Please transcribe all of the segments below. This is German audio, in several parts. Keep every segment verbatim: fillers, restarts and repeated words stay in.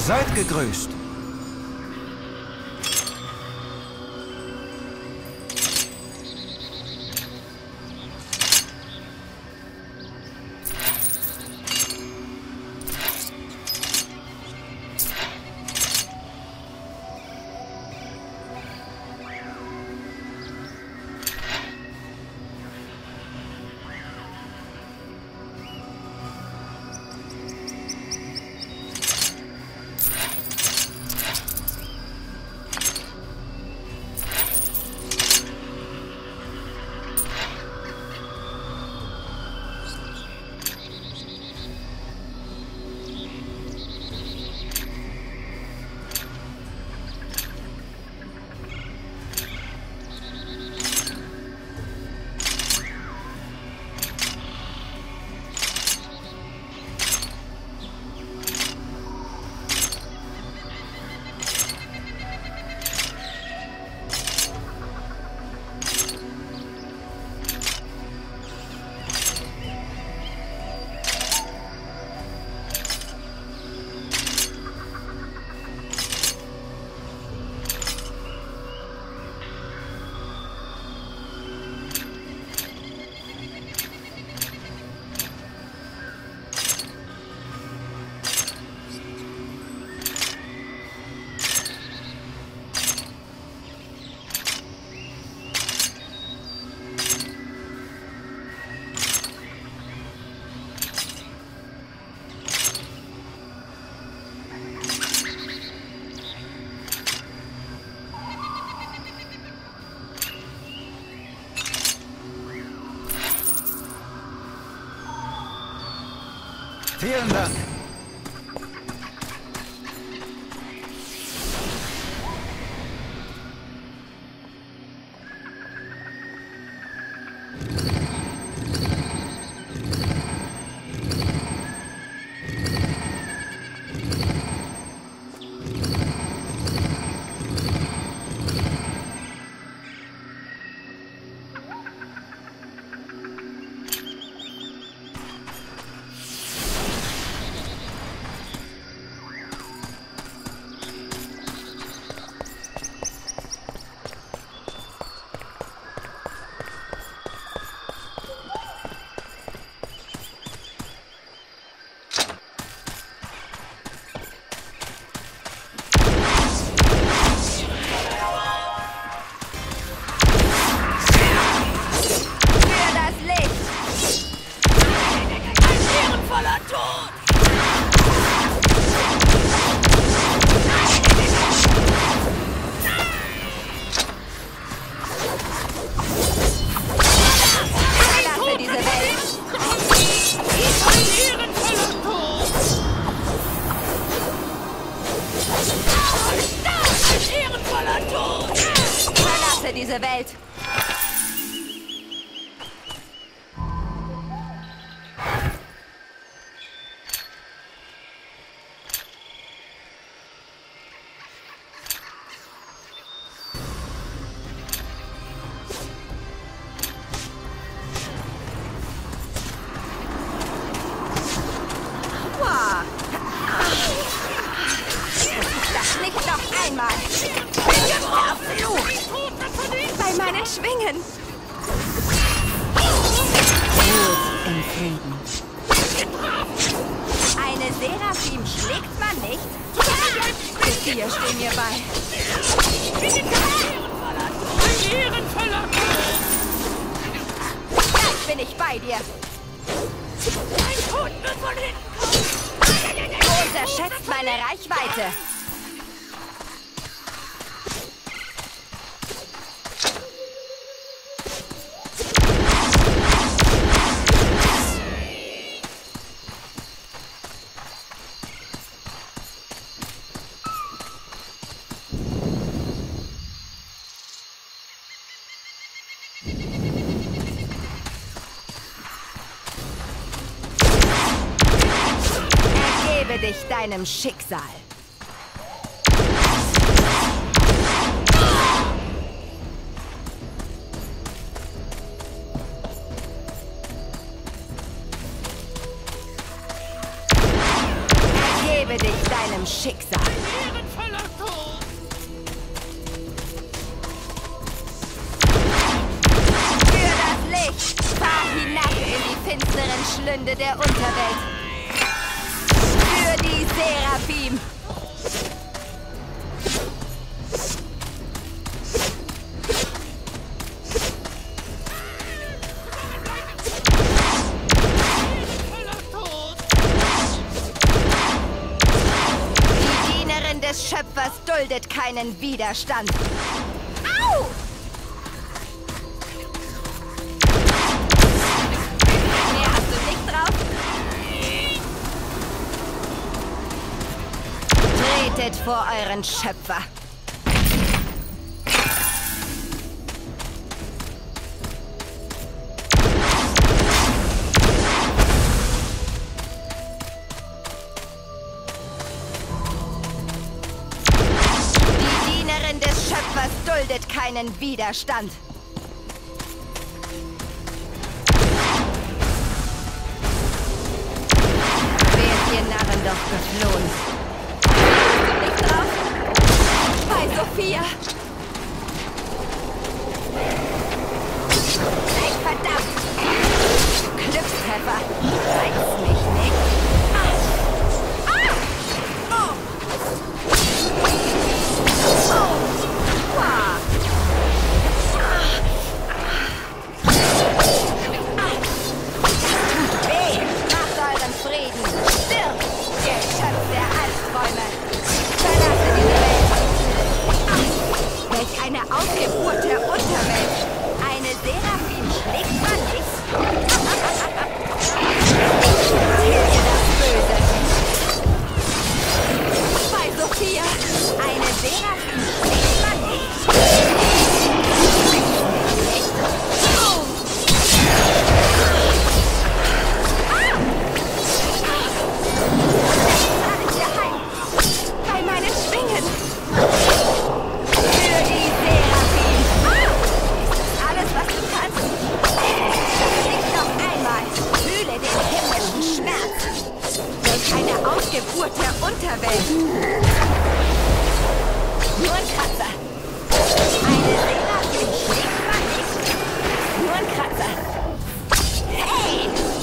Seid gegrüßt. Vielen Dank. Diese Welt. Wow. Das nicht noch einmal. Verflucht! Bei meinen Schwingen! Ruht im Frieden. Eine Seraphim schlägt man nicht. Die vier stehen mir bei. Gleich bin ich bei dir. Du unterschätzt meine Reichweite. Ergebe dich deinem Schicksal. Hingebe dich deinem Schicksal. Ehrenvoller Tod! Für das Licht! Fahr hinab in die finsteren Schlünde der Unterwelt. Für die Seraphim! Des Schöpfers duldet keinen Widerstand. Au! Mehr hast du nicht drauf? Tretet vor euren Schöpfer. Des Schöpfers duldet keinen Widerstand. Wärt ihr Narren doch geflohen. Hast du nicht drauf? Bei Sophia! Ey, verdammt! Glückstreffer! Reiß mich nicht! Ausgeburt der Unterwelt. Eine Seraphim schlägt man nicht. Tilge das Böse. Bei Sophia. Eine Seraphim schlägt man nicht. Nicht. Oh. Ah. Trage ich dir heim. Bei meinen Schwingen. Ausgeburt der Unterwelt. Nur ein Kratzer. Eine Seraphim schlägt man nicht. Nur ein Kratzer. Hey!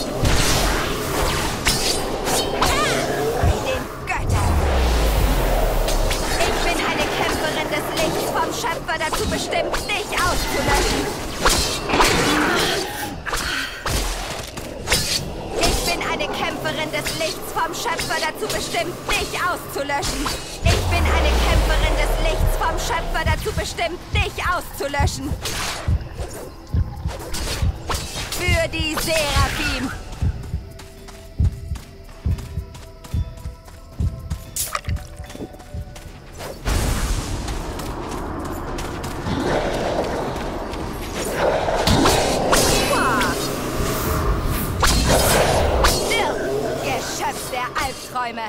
Ah, bei den Göttern. Ich bin eine Kämpferin des Lichts, vom Schöpfer dazu bestimmt, dich auszulöschen. Eine Kämpferin des Lichts, vom Schöpfer dazu bestimmt, dich auszulöschen. Ich bin eine Kämpferin des Lichts, vom Schöpfer dazu bestimmt, dich auszulöschen. Für die Seraphim. Albträume.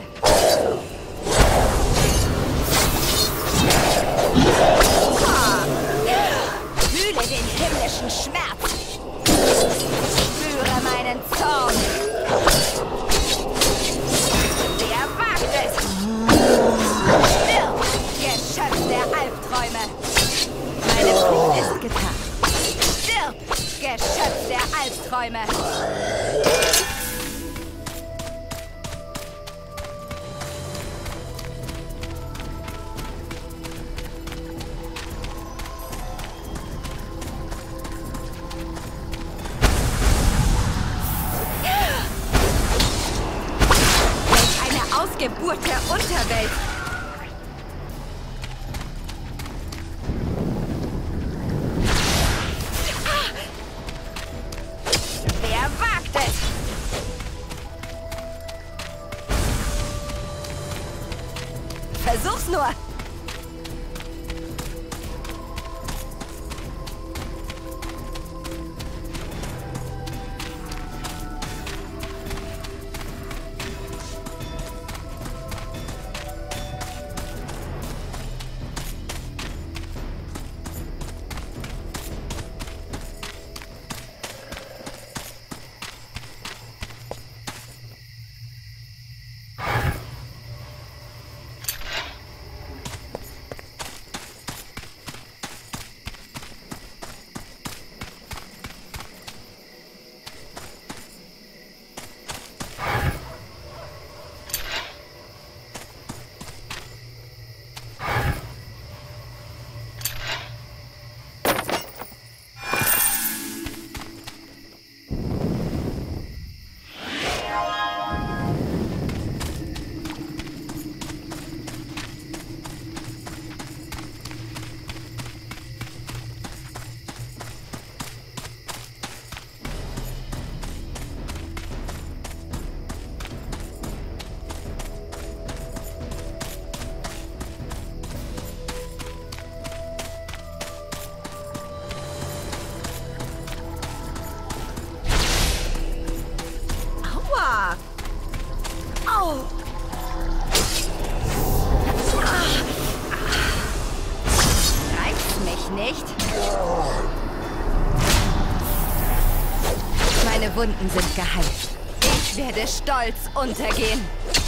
Fühle den himmlischen Schmerz. Spüre meinen Zorn. Wer wagt es? Stirb, Geschöpf der Albträume. Meine Pflicht ist getan. Stirb, Geschöpf der Albträume. Geburt der Unterwelt. Wer wagt es? Versuch's nur. Wunden sind geheilt. Ich werde stolz untergehen.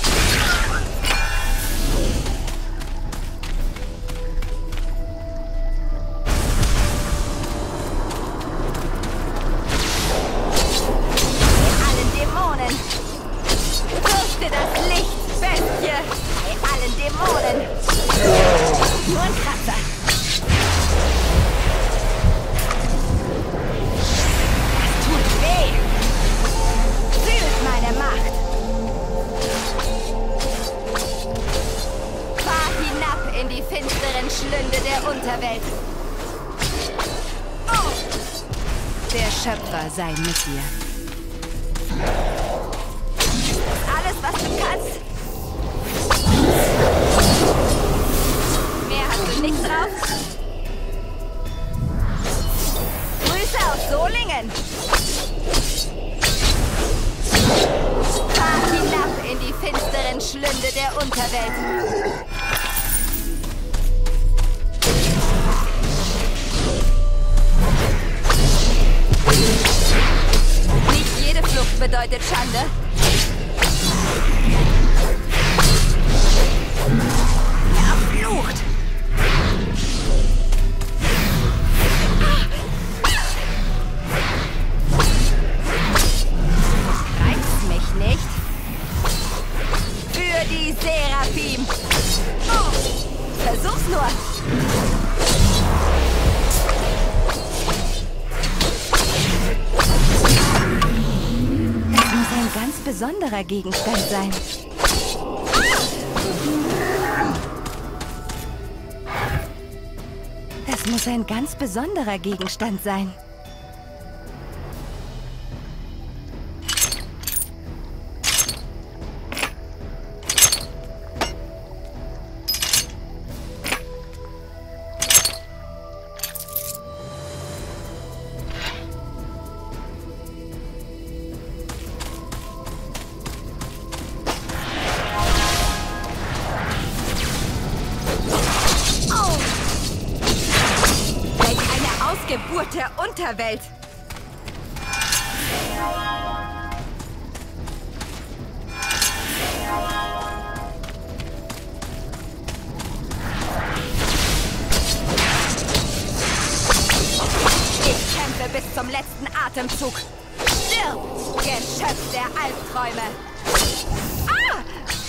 Bei allen Dämonen. Fürchte das Licht, Bestie. Bei allen Dämonen. Nur ein Kratzer. Das tut weh. Fühlt meine Macht. Fahr hinab in die finsteren Schlünde der Unterwelt. Oh. Der Schöpfer sei mit dir. Alles, was du kannst. Mehr hast du nicht drauf. Grüße aus Solingen. Fahr hinab in die finsteren Schlünde der Unterwelt. Nicht jede Flucht bedeutet Schande. Verflucht! Reizt mich nicht. Für die Seraphim. Oh, versuch's nur. Das muss ein ganz besonderer Gegenstand sein. Das muss ein ganz besonderer Gegenstand sein. Geburt der Unterwelt. Ich kämpfe bis zum letzten Atemzug. Stirb, Geschöpf der Albträume. Ah!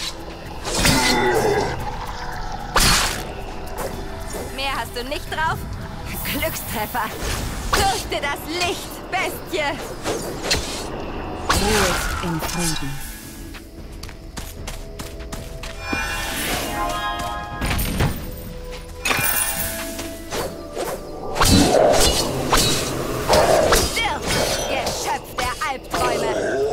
Mehr hast du nicht drauf? Glückstreffer. Fürchte das Licht, Bestie. Ruhe in Frieden. Stirb, Geschöpf der Albträume.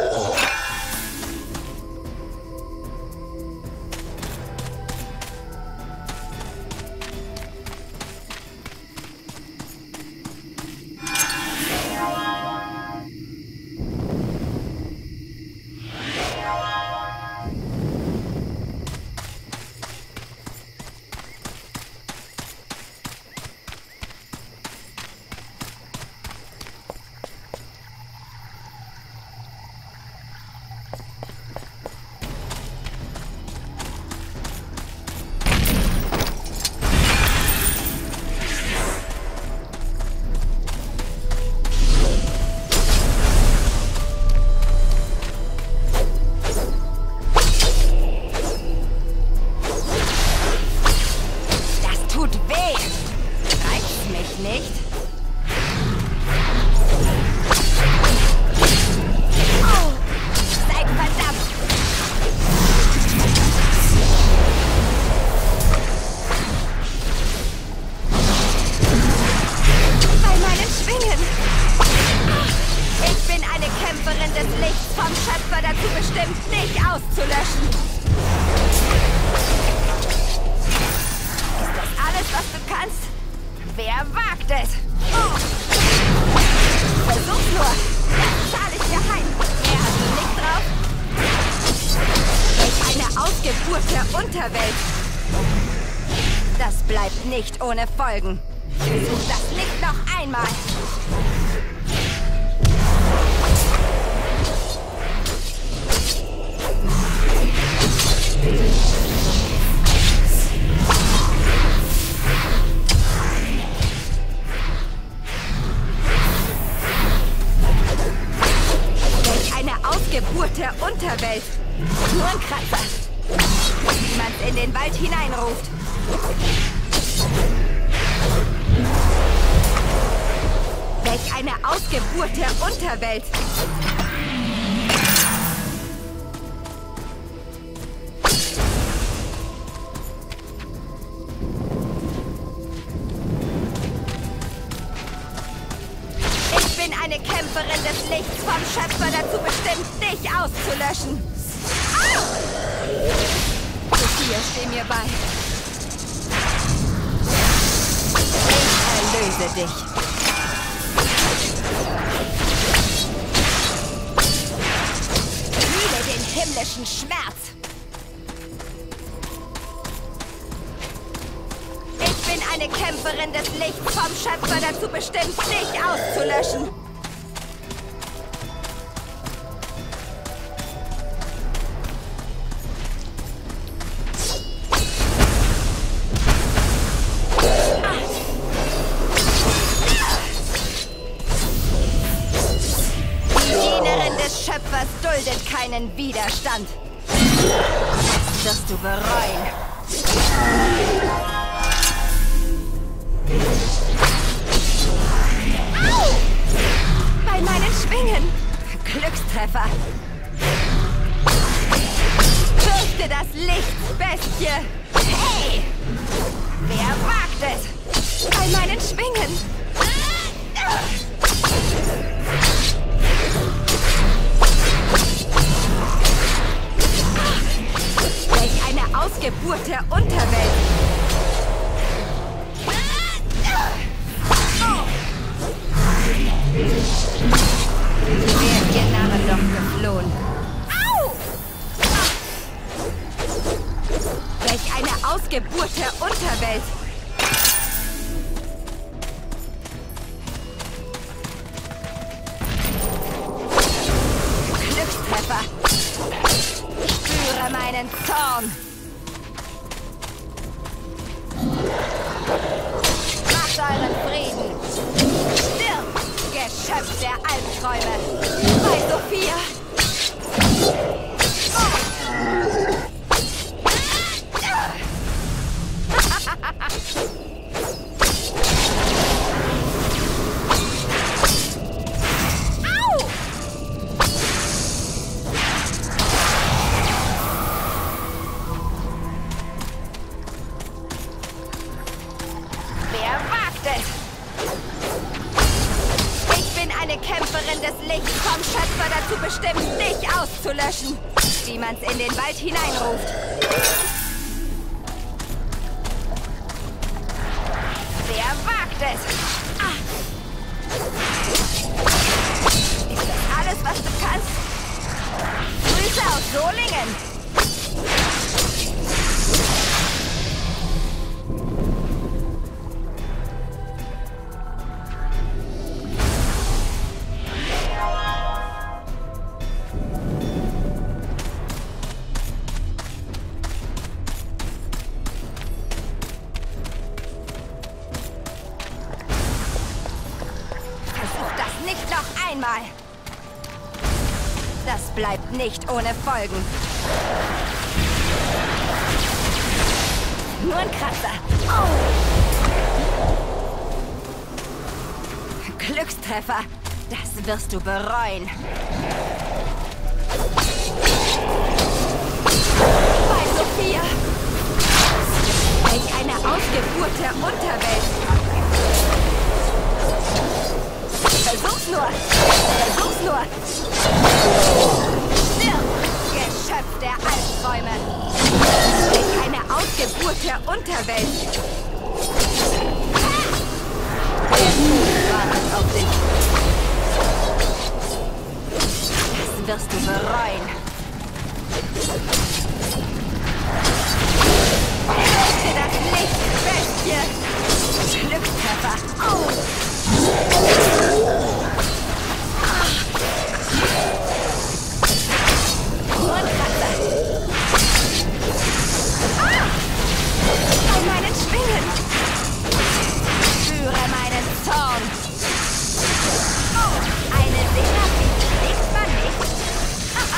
Wer wagt es? Oh. Versuch's nur. Das zahle ich dir heim. Mehr hast du nicht drauf? Welch eine Ausgeburt der Unterwelt. Das bleibt nicht ohne Folgen. Versuch das Licht noch einmal. Ausgeburt der Unterwelt. Nur ein Kratzer. Wie man in den Wald hineinruft. Welch eine Ausgeburt der Unterwelt. Ich bin eine Kämpferin des Lichts, vom Schöpfer dazu bestimmt, dich auszulöschen. Au! Sophia, steh mir bei. Ich erlöse dich. Fühle den himmlischen Schmerz. Ich bin eine Kämpferin des Lichts, vom Schöpfer dazu bestimmt, dich auszulöschen. Schöpfers duldet keinen Widerstand. Das wirst du bereuen. Au! Bei meinen Schwingen. Glückstreffer. Fürchte das Licht, Bestie. Hey! Wer wagt es? Bei meinen Schwingen. Ausgeburt der Unterwelt. Wären ihr Narren doch geflohen. Au! Welch eine Ausgeburt der Unterwelt. Glückstreffer. Spüre meinen Zorn. Macht euren Frieden. Stirb, Geschöpf der Albträume. Bei Sophia. Au! Eine Kämpferin des Lichts, vom Schöpfer dazu bestimmt, dich auszulöschen. Wie man's in den Wald hineinruft. Wer wagt es? Ah. Ist das alles, was du kannst? Grüße aus Solingen. Nicht noch einmal. Das bleibt nicht ohne Folgen. Nur ein Kratzer. Oh. Glückstreffer. Das wirst du bereuen. Bei Sophia. Welch eine Ausgeburt der Unterwelt. Versuch's nur! Versuch's nur! Stirb, Geschöpf der Albträume! Welch eine Ausgeburt der Unterwelt! Der Tod wartet auf dich! Das wirst du bereuen! Fürchte das Licht, Bestie! Glückstreffer! Oh. Nur ein Kratzer. Ah! Bei meinen Schwingen. Spüre meinen Zorn. Oh, eine Therapie liegt man nicht. Ah.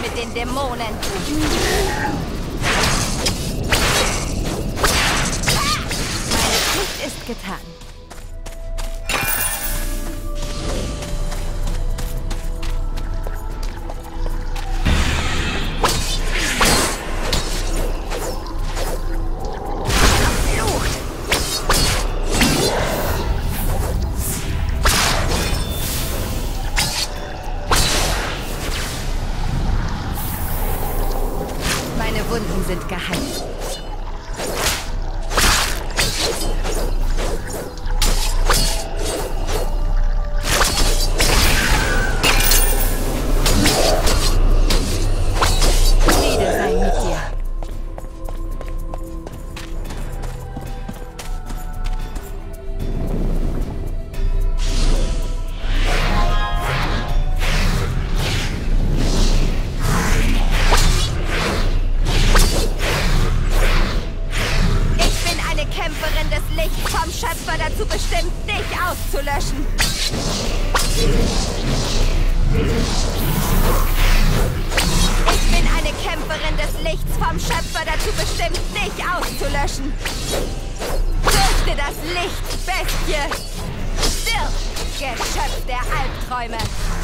mit den Dämonen. Meine Pflicht ist getan. Meine Wunden sind geheilt. Friede sei mit dir. Kämpferin des Lichts vom Schöpfer dazu bestimmt, dich auszulöschen. Ich bin eine Kämpferin des Lichts vom Schöpfer dazu bestimmt, dich auszulöschen. Fürchte das Licht, Bestie! Stirb, Geschöpf der Albträume!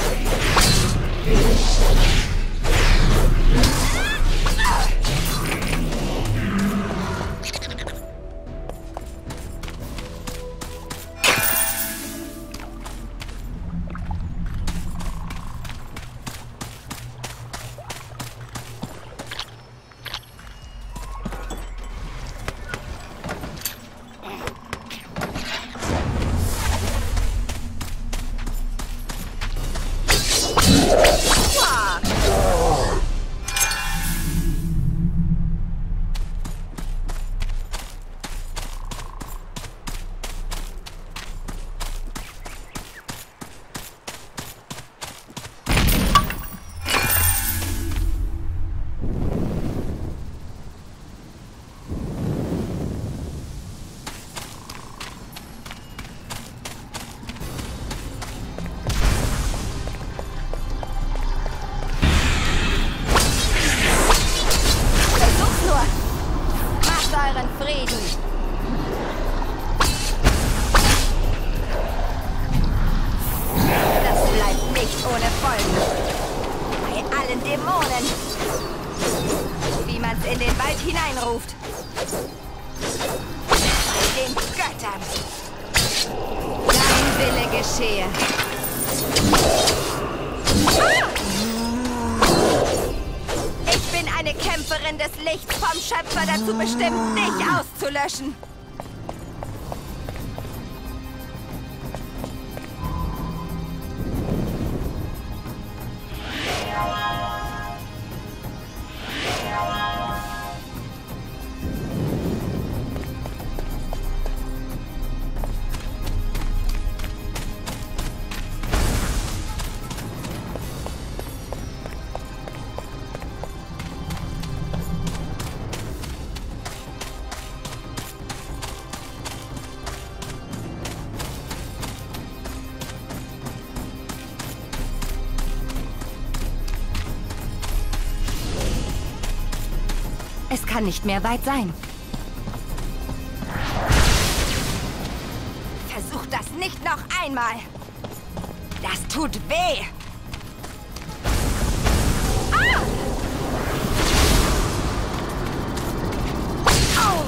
Euren Frieden. Das bleibt nicht ohne Folgen. Bei allen Dämonen. Wie man's in den Wald hineinruft. Bei den Göttern. Dein Wille geschehe. Ah! Ich bin eine Kämpferin des Lichts vom Schöpfer dazu bestimmt, dich auszulöschen. Es kann nicht mehr weit sein. Versuch das nicht noch einmal. Das tut weh. Ah! Au!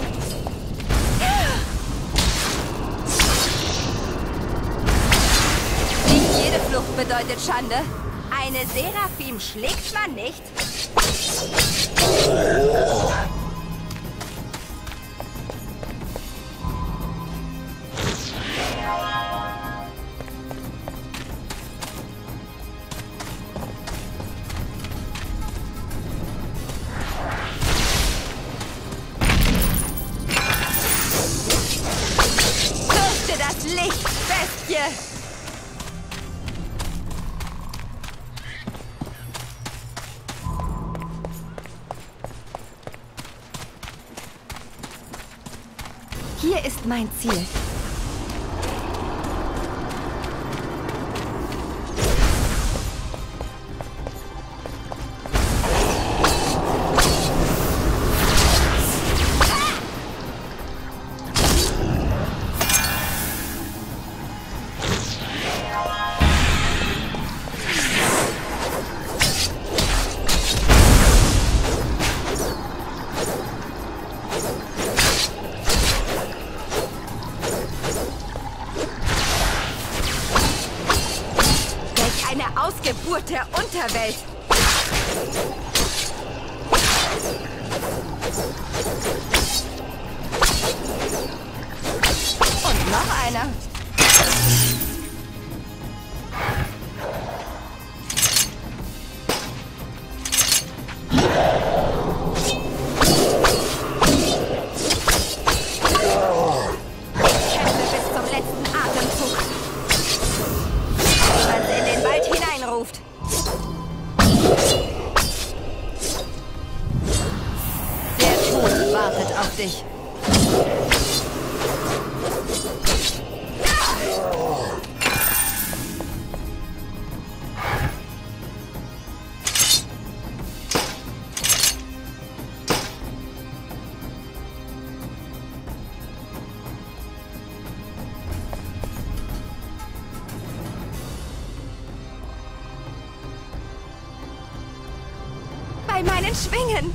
Nicht jede Flucht bedeutet Schande. Eine Seraphim schlägt man nicht. Fürchte das Licht, Bestie! Hier ist mein Ziel. eine Ausgeburt der Unterwelt. Und noch einer. Auf dich. Bei meinen Schwingen.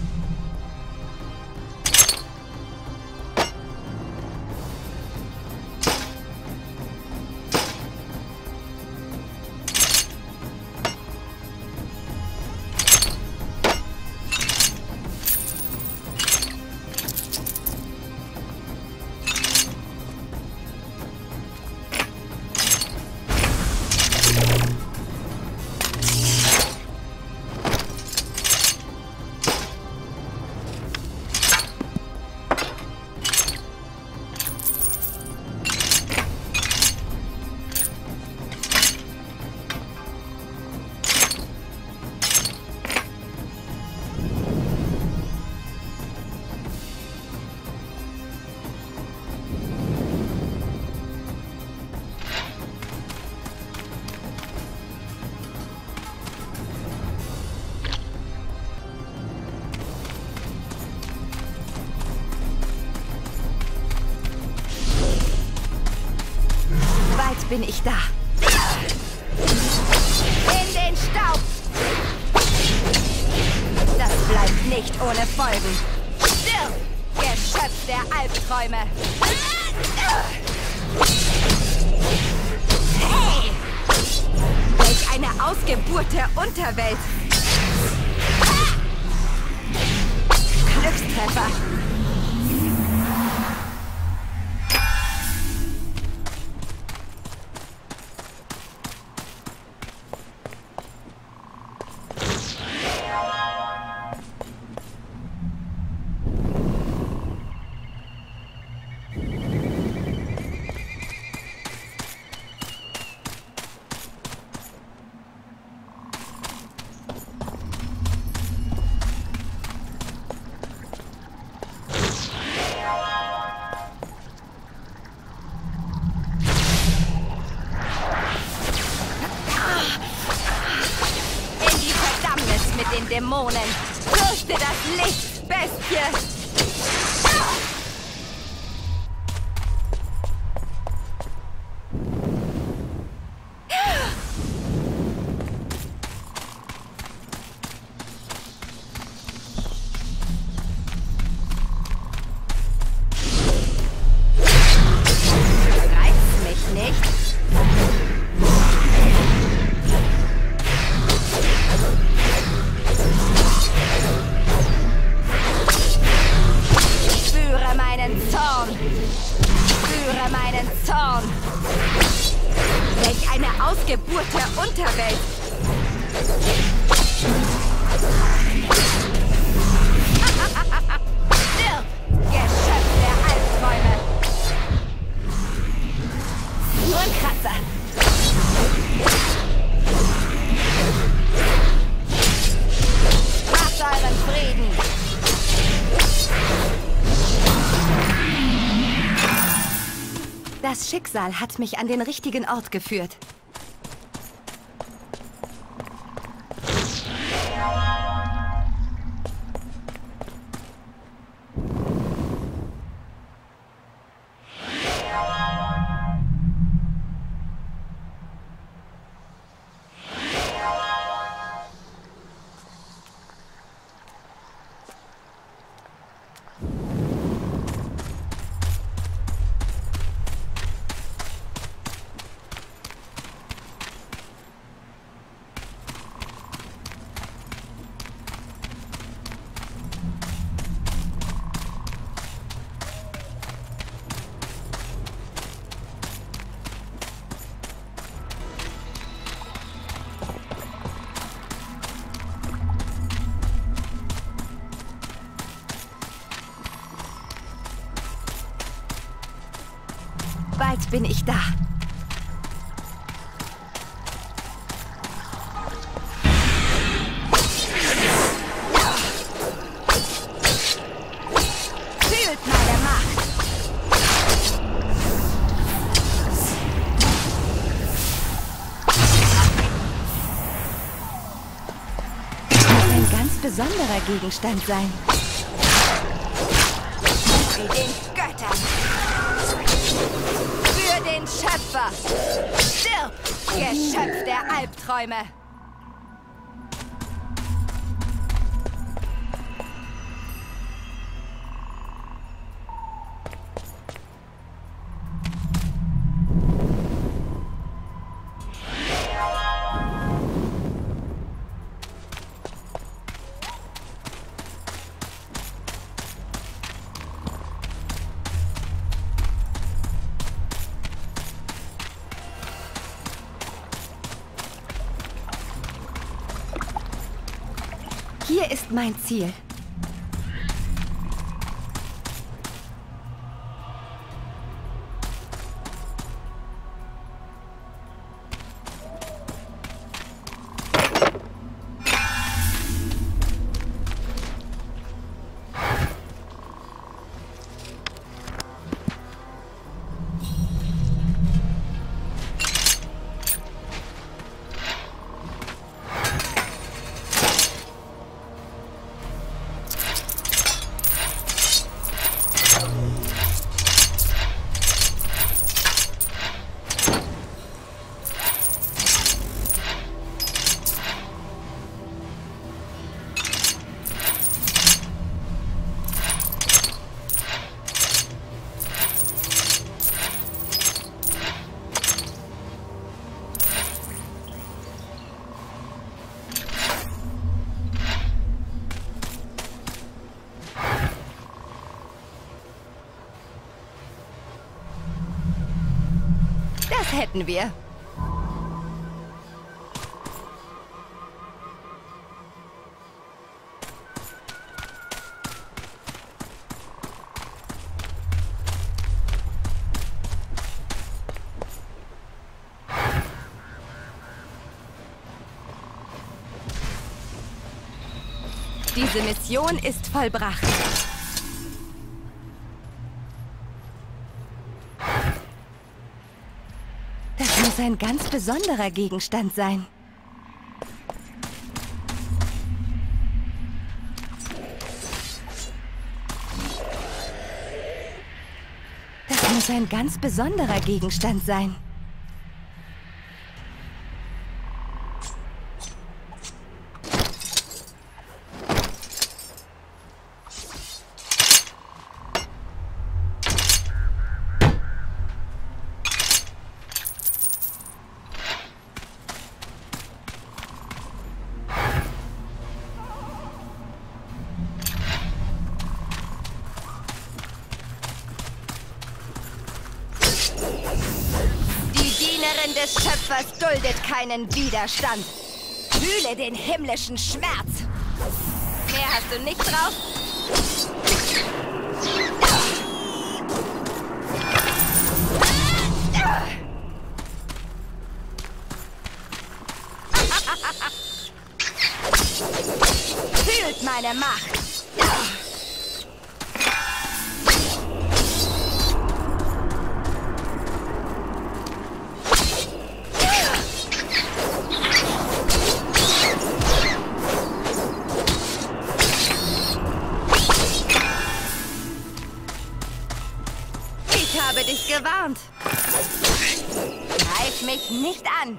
Bin ich da. In den Staub. Das bleibt nicht ohne Folgen. Stirb, Geschöpf der Albträume. Hey! Welch eine Ausgeburt der Unterwelt. Glückstreffer. Dämonen. Fürchte das Licht, Bestie! Reizt mich nicht. Welch eine Ausgeburt der Unterwelt! Stirb, Geschöpf der Albträume! Nur ein Kratzer! Macht euren Frieden! Das Schicksal hat mich an den richtigen Ort geführt. Jetzt bin ich da. Fühlt meine Macht. Das muss ein ganz besonderer Gegenstand sein. Wie den Göttern. Für den Schöpfer. Stirb, Geschöpf der Albträume. Hier ist mein Ziel. Das hätten wir. Diese Mission ist vollbracht. Das muss ein ganz besonderer Gegenstand sein. Das muss ein ganz besonderer Gegenstand sein. Des Schöpfers duldet keinen Widerstand. Fühle den himmlischen Schmerz. Mehr hast du nicht drauf? Fühlt meine Macht. Ich habe dich gewarnt. Greif mich nicht an.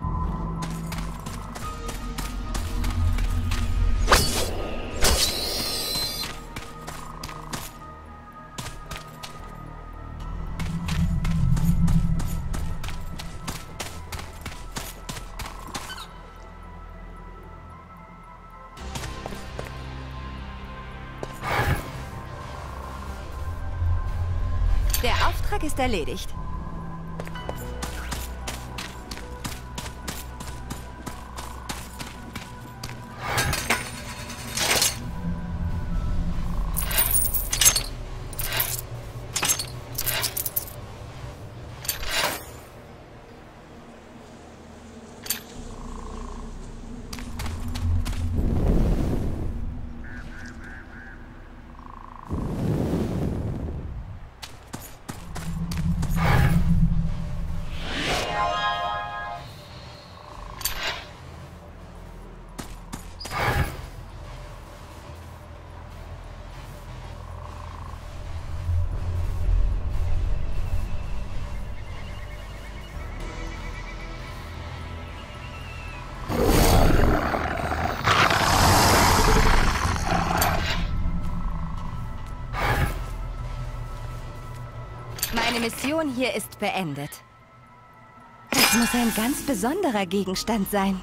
Der Auftrag ist erledigt. Deine Mission hier ist beendet. Das muss ein ganz besonderer Gegenstand sein.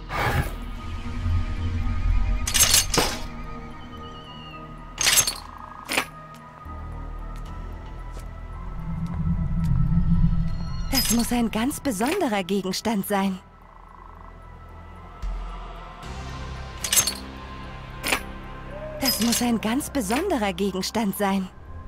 Das muss ein ganz besonderer Gegenstand sein. Das muss ein ganz besonderer Gegenstand sein.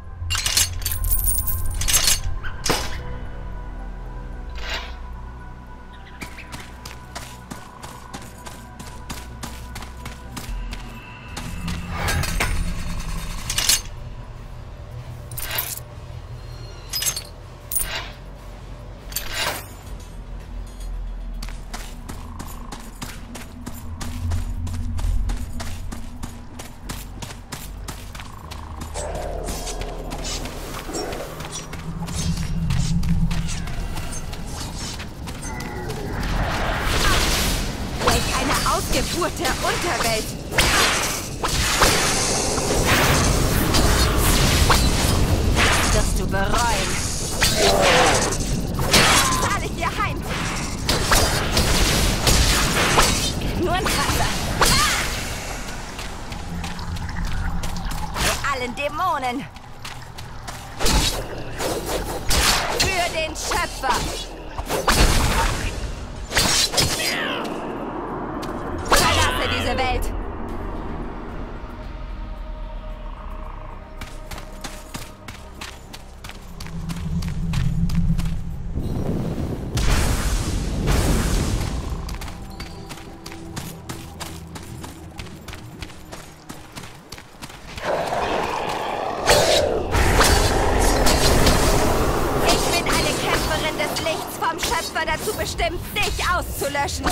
Geburt der Unterwelt. Das wirst du bereuen. Zahle ich dir heim. Nur ein Kratzer. Für allen Dämonen. Für den Schöpfer. Diese Welt. Ich bin eine Kämpferin des Lichts, vom Schöpfer dazu bestimmt, dich auszulöschen.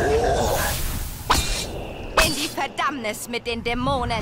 In die Verdammnis mit den Dämonen.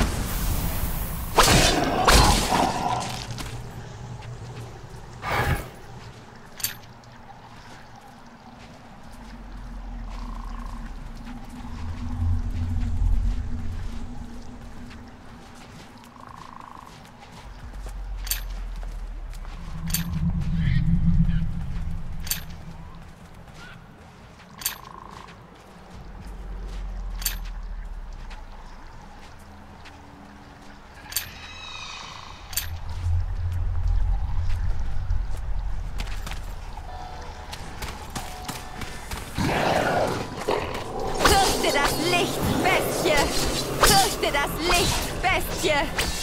Licht, Bestie! Fürchte das Licht, Bestie!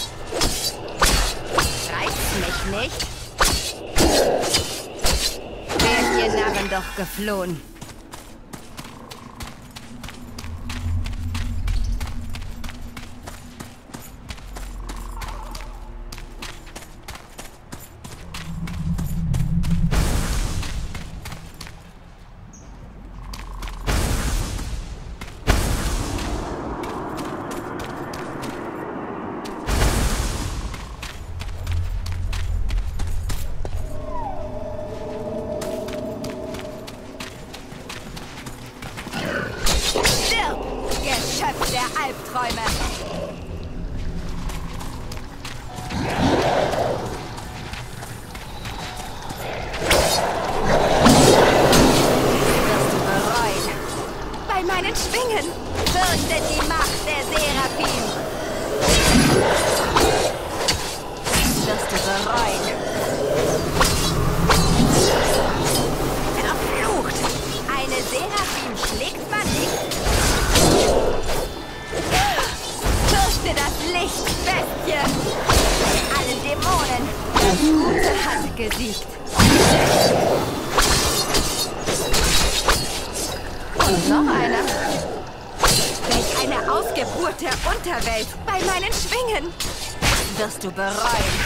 Reizt mich nicht? Wärt ihr Narren doch geflohen. Geschöpf der Albträume. Wirst du bereuen. Bei meinen Schwingen fürchtet die Macht der Seraphim. Wirst du bereuen. Verflucht! Eine Seraphim schlägt man nicht. Fürchte das Licht, Bestie! Allen Dämonen! Das Gute hat gesiegt. Und noch einer. Welch eine Ausgeburt der Unterwelt bei meinen Schwingen. Wirst du bereuen.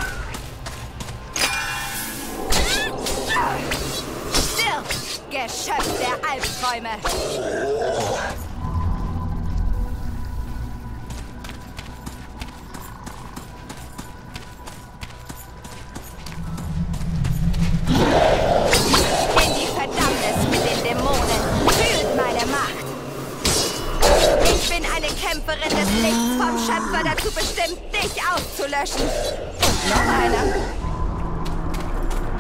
Stirb, Geschöpf der Albträume. Kämpferin des Lichts, vom Schöpfer dazu bestimmt, dich auszulöschen. Und noch einer.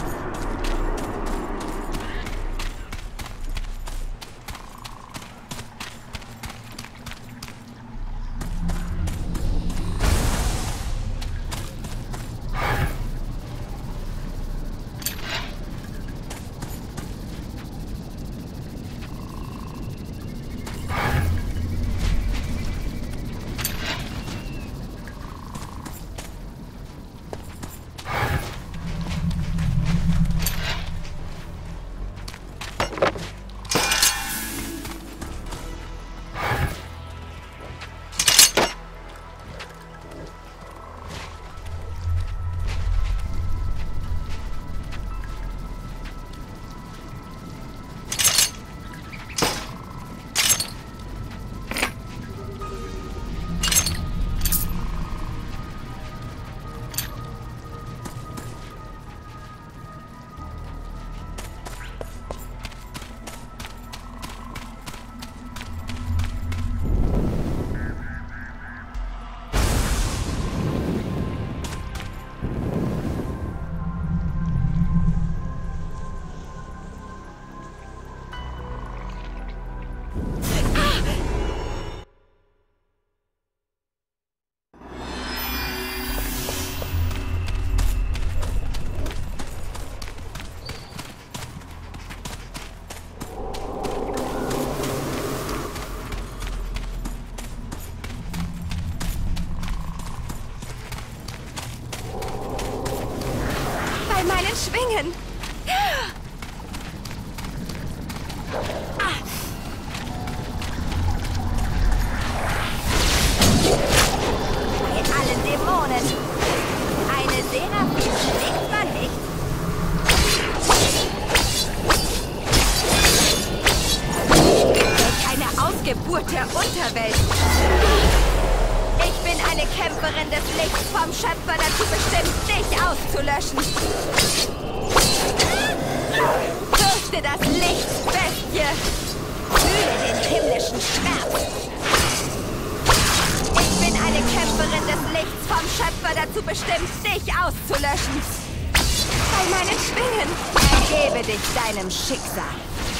Schwingen. Bei allen Dämonen. Eine Seraphim schlägt man nicht. Welch eine Ausgeburt der Unterwelt. Ich bin eine Kämpferin des Lichts, vom Schöpfer dazu bestimmt, dich auszulöschen. Fürchte das Licht, Bestie. Fühle den himmlischen Schmerz. Ich bin eine Kämpferin des Lichts, vom Schöpfer dazu bestimmt, dich auszulöschen. Bei meinen Schwingen ergebe dich deinem Schicksal.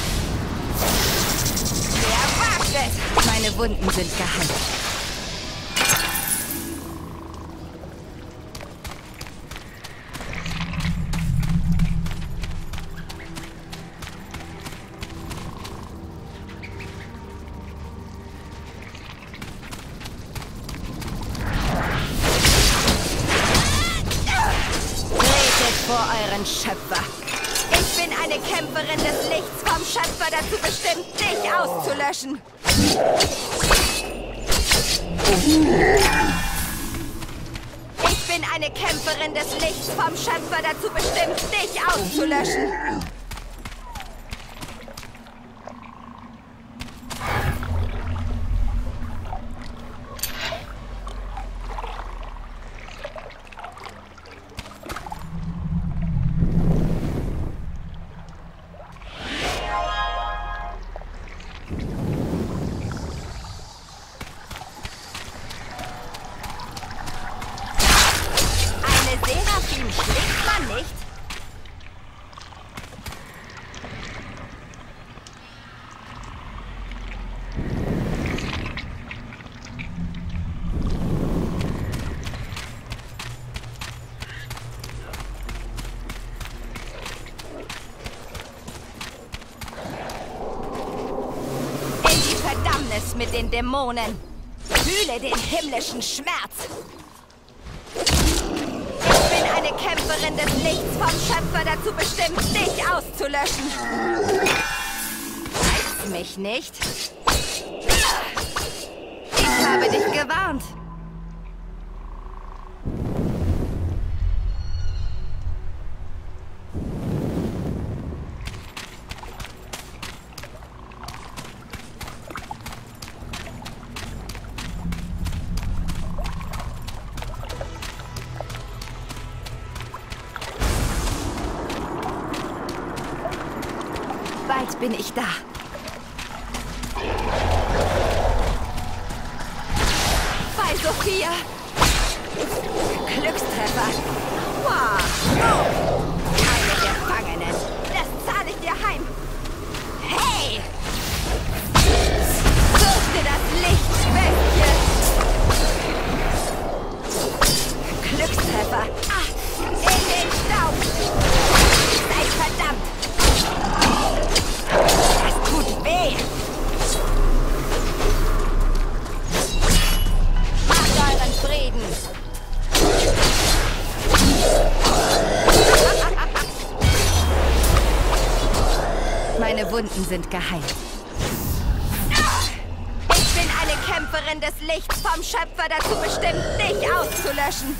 Wer wagt es? Meine Wunden sind geheilt. Vor euren Schöpfer. Ich bin eine Kämpferin des Lichts, vom Schöpfer dazu bestimmt, dich auszulöschen. Ich bin eine Kämpferin des Lichts, vom Schöpfer dazu bestimmt, dich auszulöschen. Seraphim schlägt man nicht. In die Verdammnis mit den Dämonen. Fühle den himmlischen Schmerz. Ich bin eine Kämpferin des Lichts, vom Schöpfer dazu bestimmt, dich auszulöschen. Reizt mich nicht. Ich habe dich gewarnt. Bald bin ich da. Bei Sophia. Glückstreffer. Wow. Keine Gefangenen. Das zahle ich dir heim. Hey! Fürchte das Licht, Bestie. Glückstreffer. Ah, in den Staub. Seid verdammt. Das tut weh! Macht euren Frieden! Meine Wunden sind geheilt. Ich bin eine Kämpferin des Lichts, vom Schöpfer dazu bestimmt, dich auszulöschen.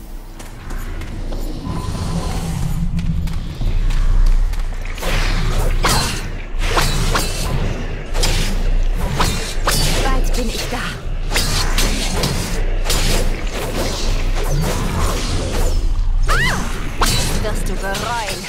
Bin ich da. Ah! Wirst du bereuen.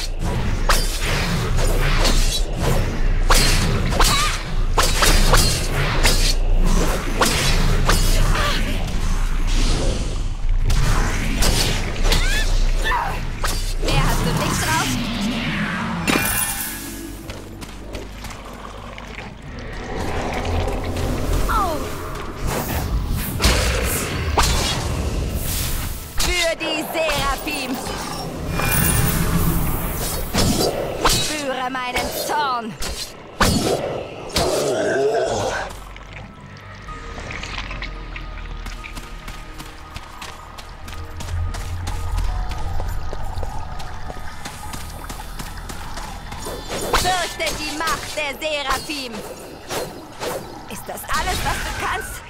Macht der Seraphim. Ist das alles, was du kannst?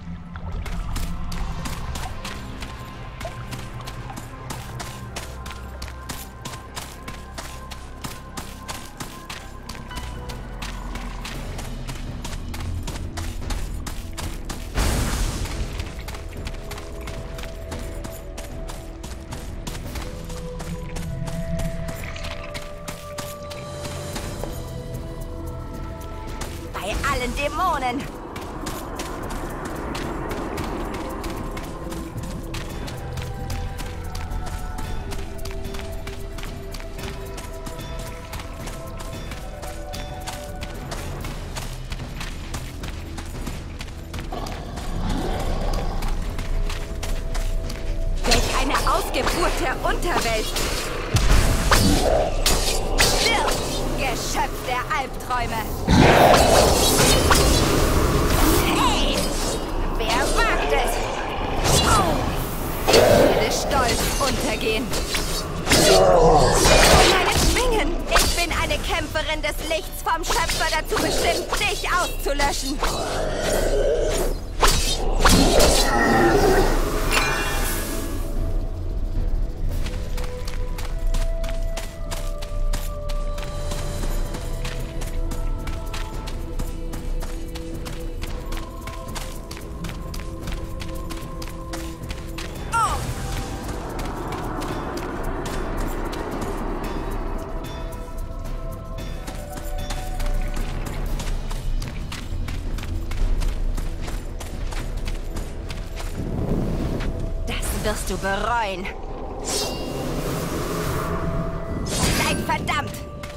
Bei allen Dämonen. Welch eine Ausgeburt der Unterwelt. Stirb, Geschöpf der Albträume. Hey! Wer wagt es? Oh! Ich werde stolz untergehen. Oh, meine Schwingen! Ich bin eine Kämpferin des Lichts, vom Schöpfer dazu bestimmt, dich auszulöschen. Wirst du bereuen. Seid verdammt!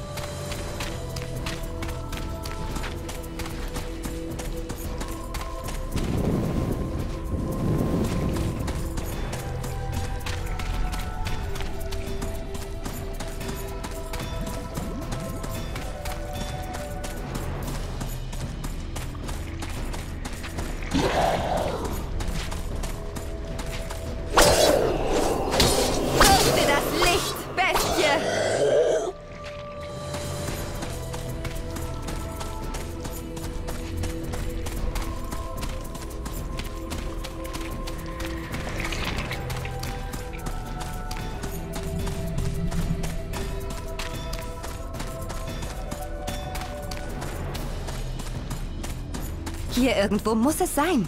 Hier irgendwo muss es sein.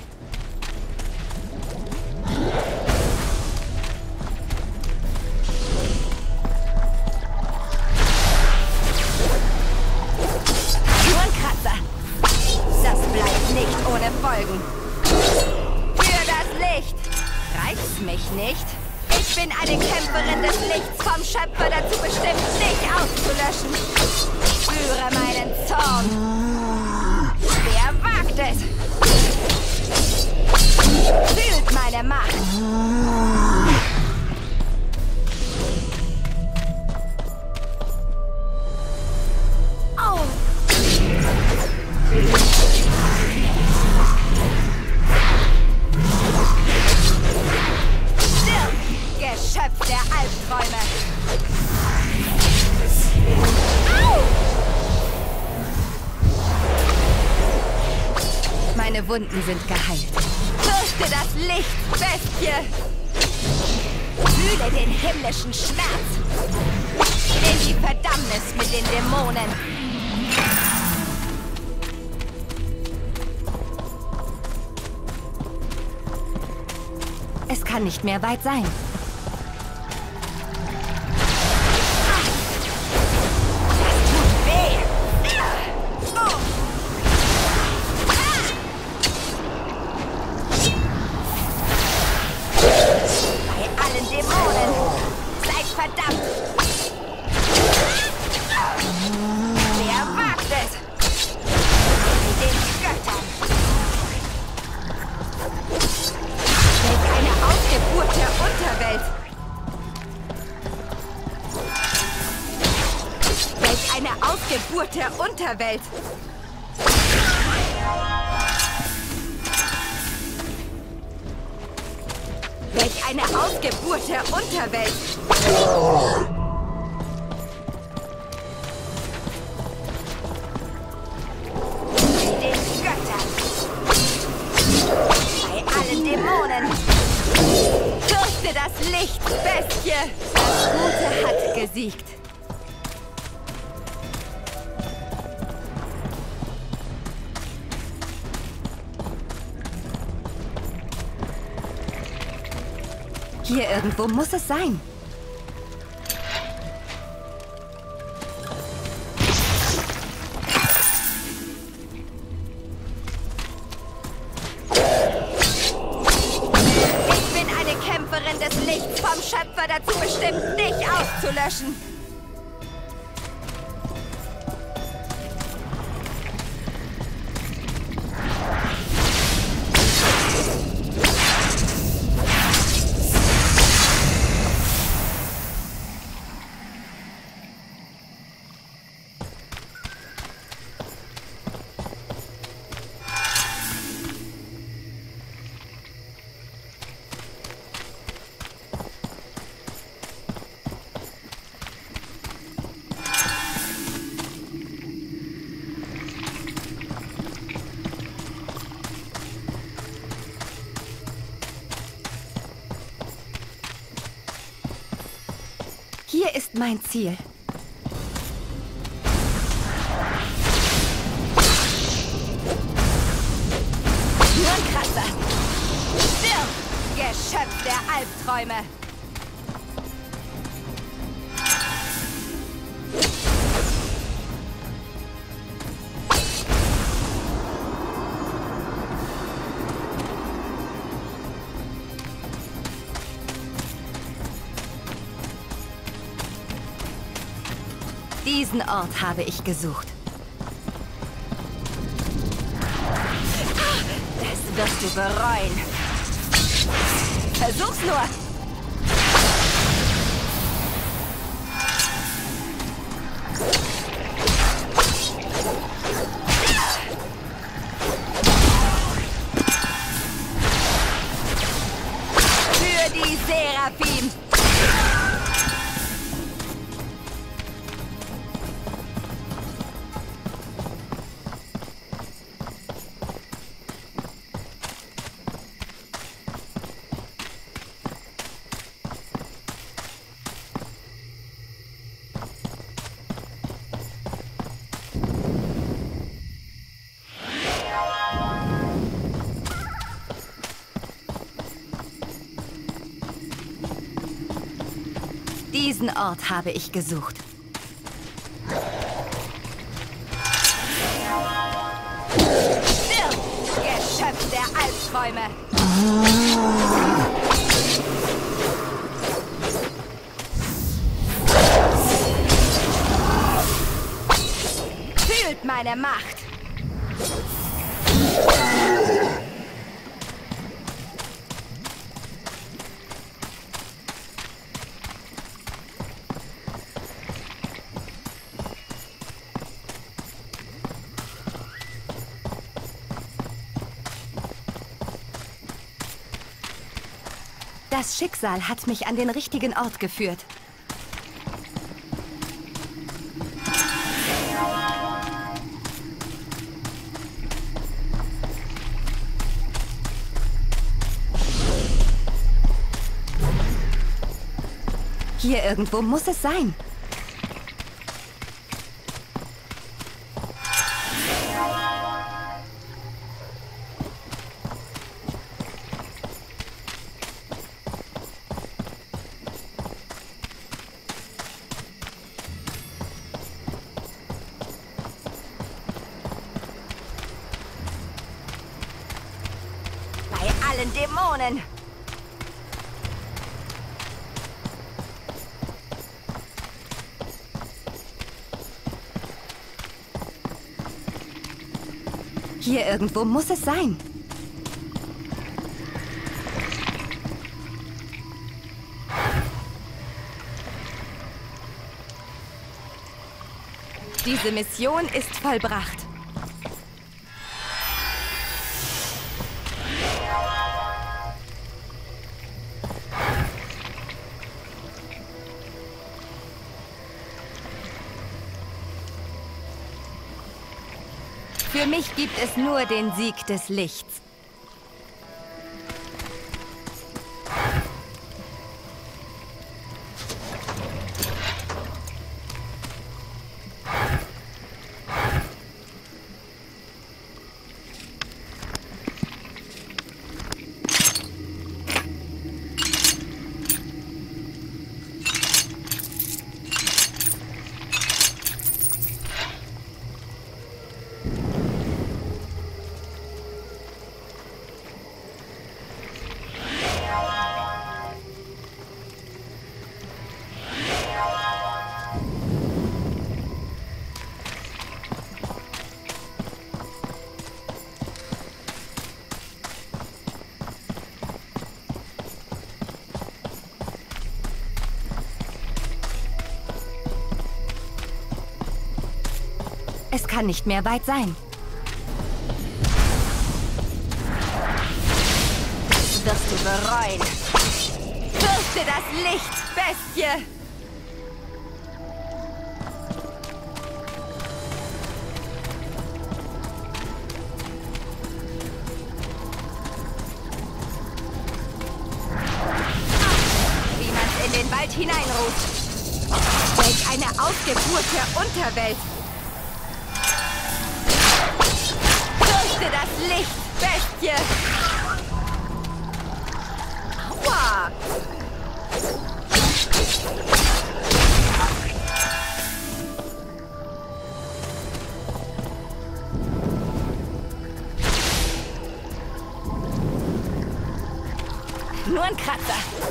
Nur ein Kratzer. Das bleibt nicht ohne Folgen. Für das Licht. Reicht's mich nicht? Ich bin eine Kämpferin des Lichts, vom Schöpfer dazu bestimmt, dich auszulöschen. Ich spüre meinen Zorn. Wer wagt es? Fühlt meine Macht. Oh. Stirb, Geschöpf der Albträume. Au! Meine Wunden sind geheilt. Fürchte das Licht, Bestie! Fühle den himmlischen Schmerz! In die Verdammnis mit den Dämonen! Es kann nicht mehr weit sein. Verdammt! Wer wagt es? Mit den Göttern! Welch eine Ausgeburt der Unterwelt! Welch eine Ausgeburt der Unterwelt! Welch eine Ausgeburt der Unterwelt! das Licht, Bestie! Das Gute hat gesiegt. Hier irgendwo muss es sein. Des Lichts vom Schöpfer dazu bestimmt, dich auszulöschen. Hier ist mein Ziel. Nur ein Kratzer. Stirb, Geschöpf der Albträume. Diesen Ort habe ich gesucht. Das wirst du bereuen. Versuch's nur! Für die Seraphim! Diesen Ort habe ich gesucht. Stirb, Geschöpf der Albträume! Fühlt meine Macht! Das Schicksal hat mich an den richtigen Ort geführt. Hier irgendwo muss es sein. Allen Dämonen! Hier irgendwo muss es sein. Diese Mission ist vollbracht. Für mich gibt es nur den Sieg des Lichts. Es kann nicht mehr weit sein. Das wirst du bereuen. Fürchte das Licht, Bestie! Wie man es in den Wald hineinruft. Welch eine Ausgeburt der Unterwelt! Fürchte das Licht, Bestie! Aua! Nur ein Kratzer.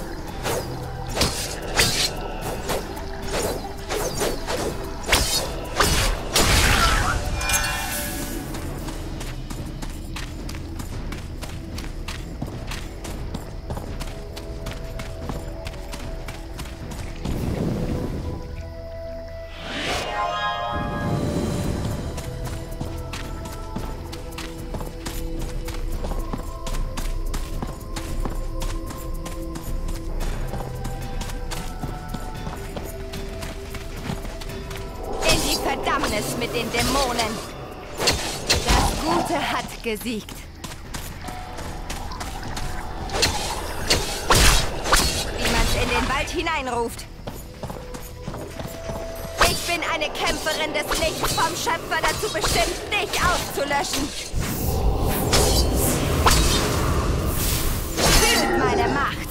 Verdammnis mit den Dämonen. Das Gute hat gesiegt. Wie man es in den Wald hineinruft. Ich bin eine Kämpferin des Lichts, vom Schöpfer dazu bestimmt, dich auszulöschen. Fühlt meine Macht.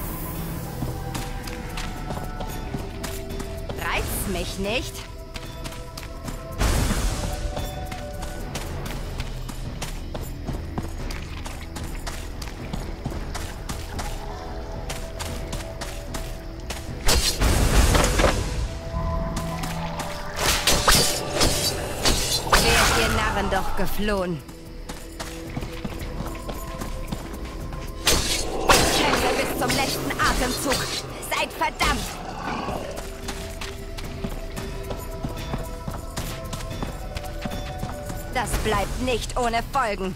Reizt mich nicht. Doch geflohen. Ich kämpfe bis zum letzten Atemzug. Seid verdammt! Das bleibt nicht ohne Folgen.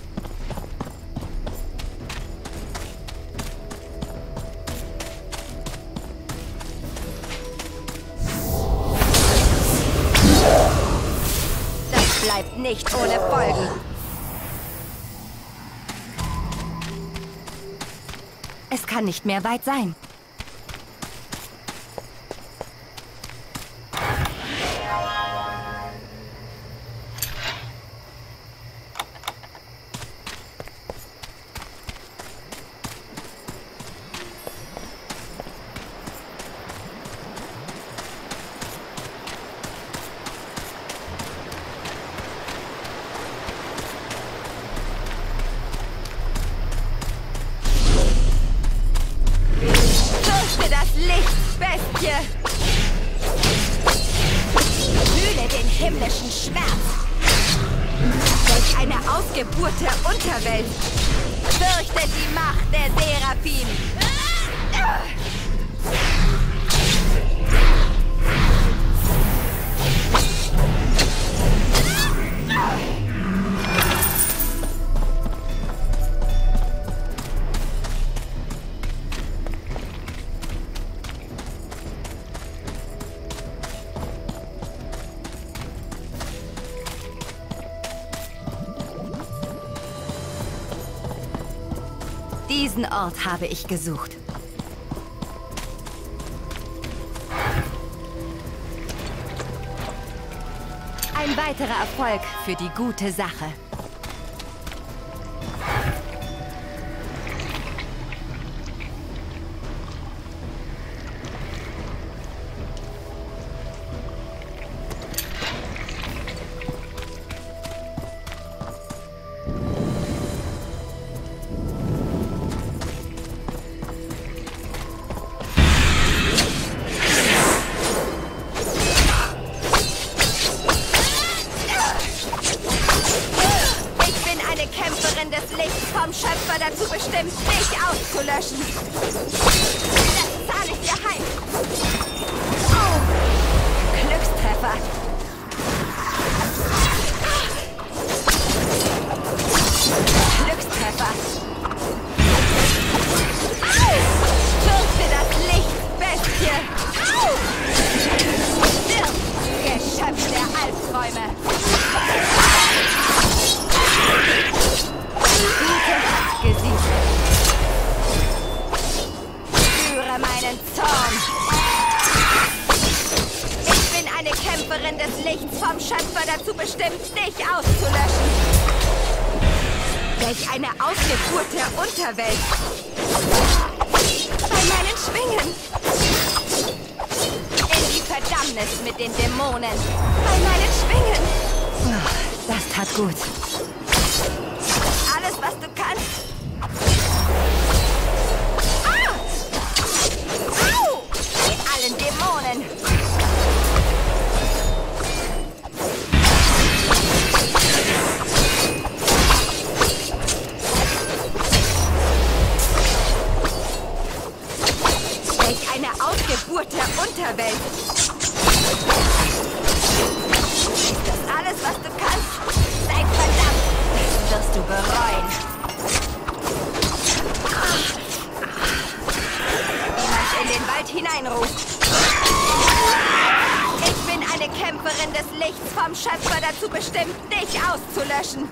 Bleibt nicht ohne Folgen. Es kann nicht mehr weit sein. Bestie! Fühle den himmlischen Schmerz! Welch eine Ausgeburt der Unterwelt! Fürchte die Macht der Seraphim! Diesen Ort habe ich gesucht. Ein weiterer Erfolg für die gute Sache. Vom Schöpfer dazu bestimmt, dich auszulöschen. Das zahle ich dir heim. Oh, Glückstreffer. sie. Spüre meinen Zorn. Ich bin eine Kämpferin des Lichts, vom Schöpfer dazu bestimmt, dich auszulöschen. Welch eine Ausgeburt der Unterwelt. Bei meinen Schwingen. In die Verdammnis mit den Dämonen. Bei meinen Schwingen. Oh, das tat gut. Alles, was du kannst. Ah! Au! Mit allen Dämonen. Welch eine Ausgeburt der Unterwelt. Ist das alles, was du kannst? Sei verdammt! Das wirst du bereuen. Jemand in den Wald hineinruft. Ich bin eine Kämpferin des Lichts, vom Schöpfer dazu bestimmt, dich auszulöschen.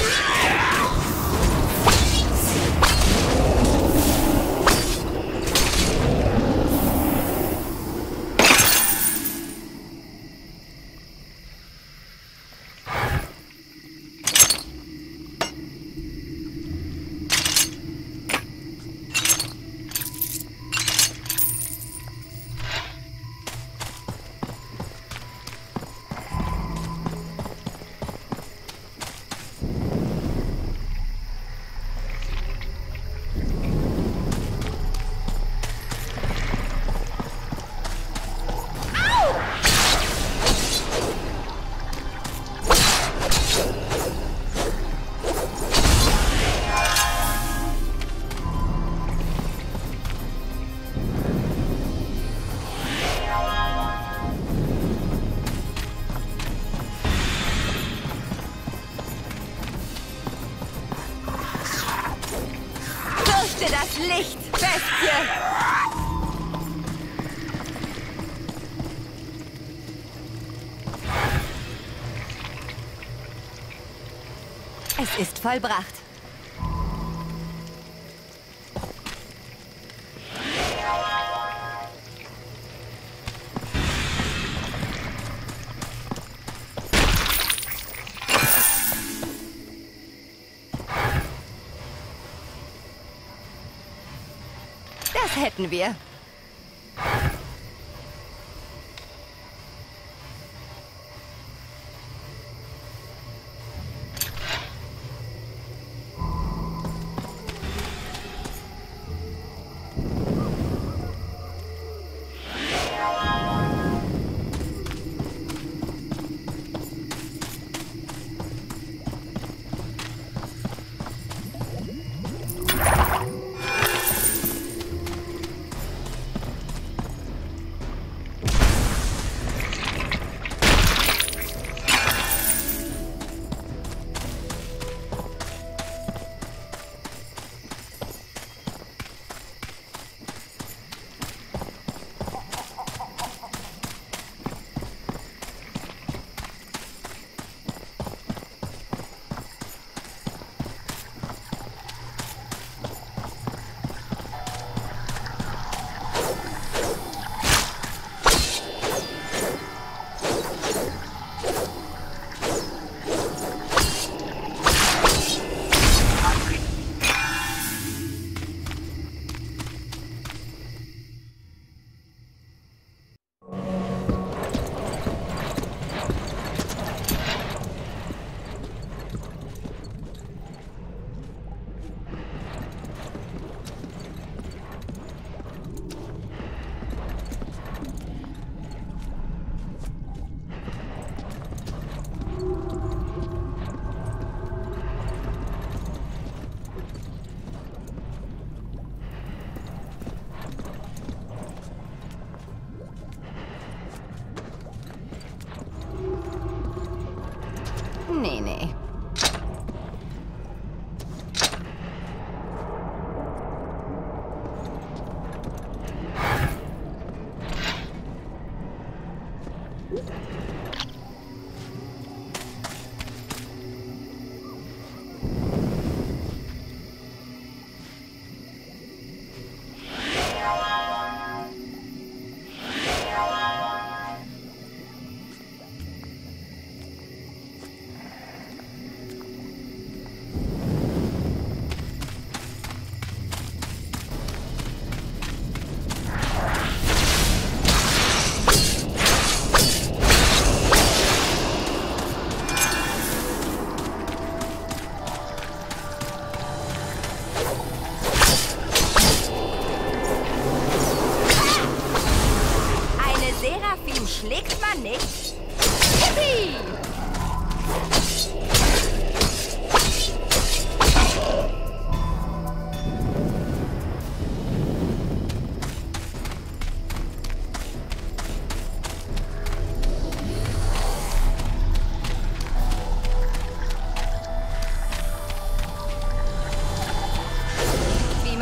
Das Licht, Bestie! Es ist vollbracht. Das hätten wir.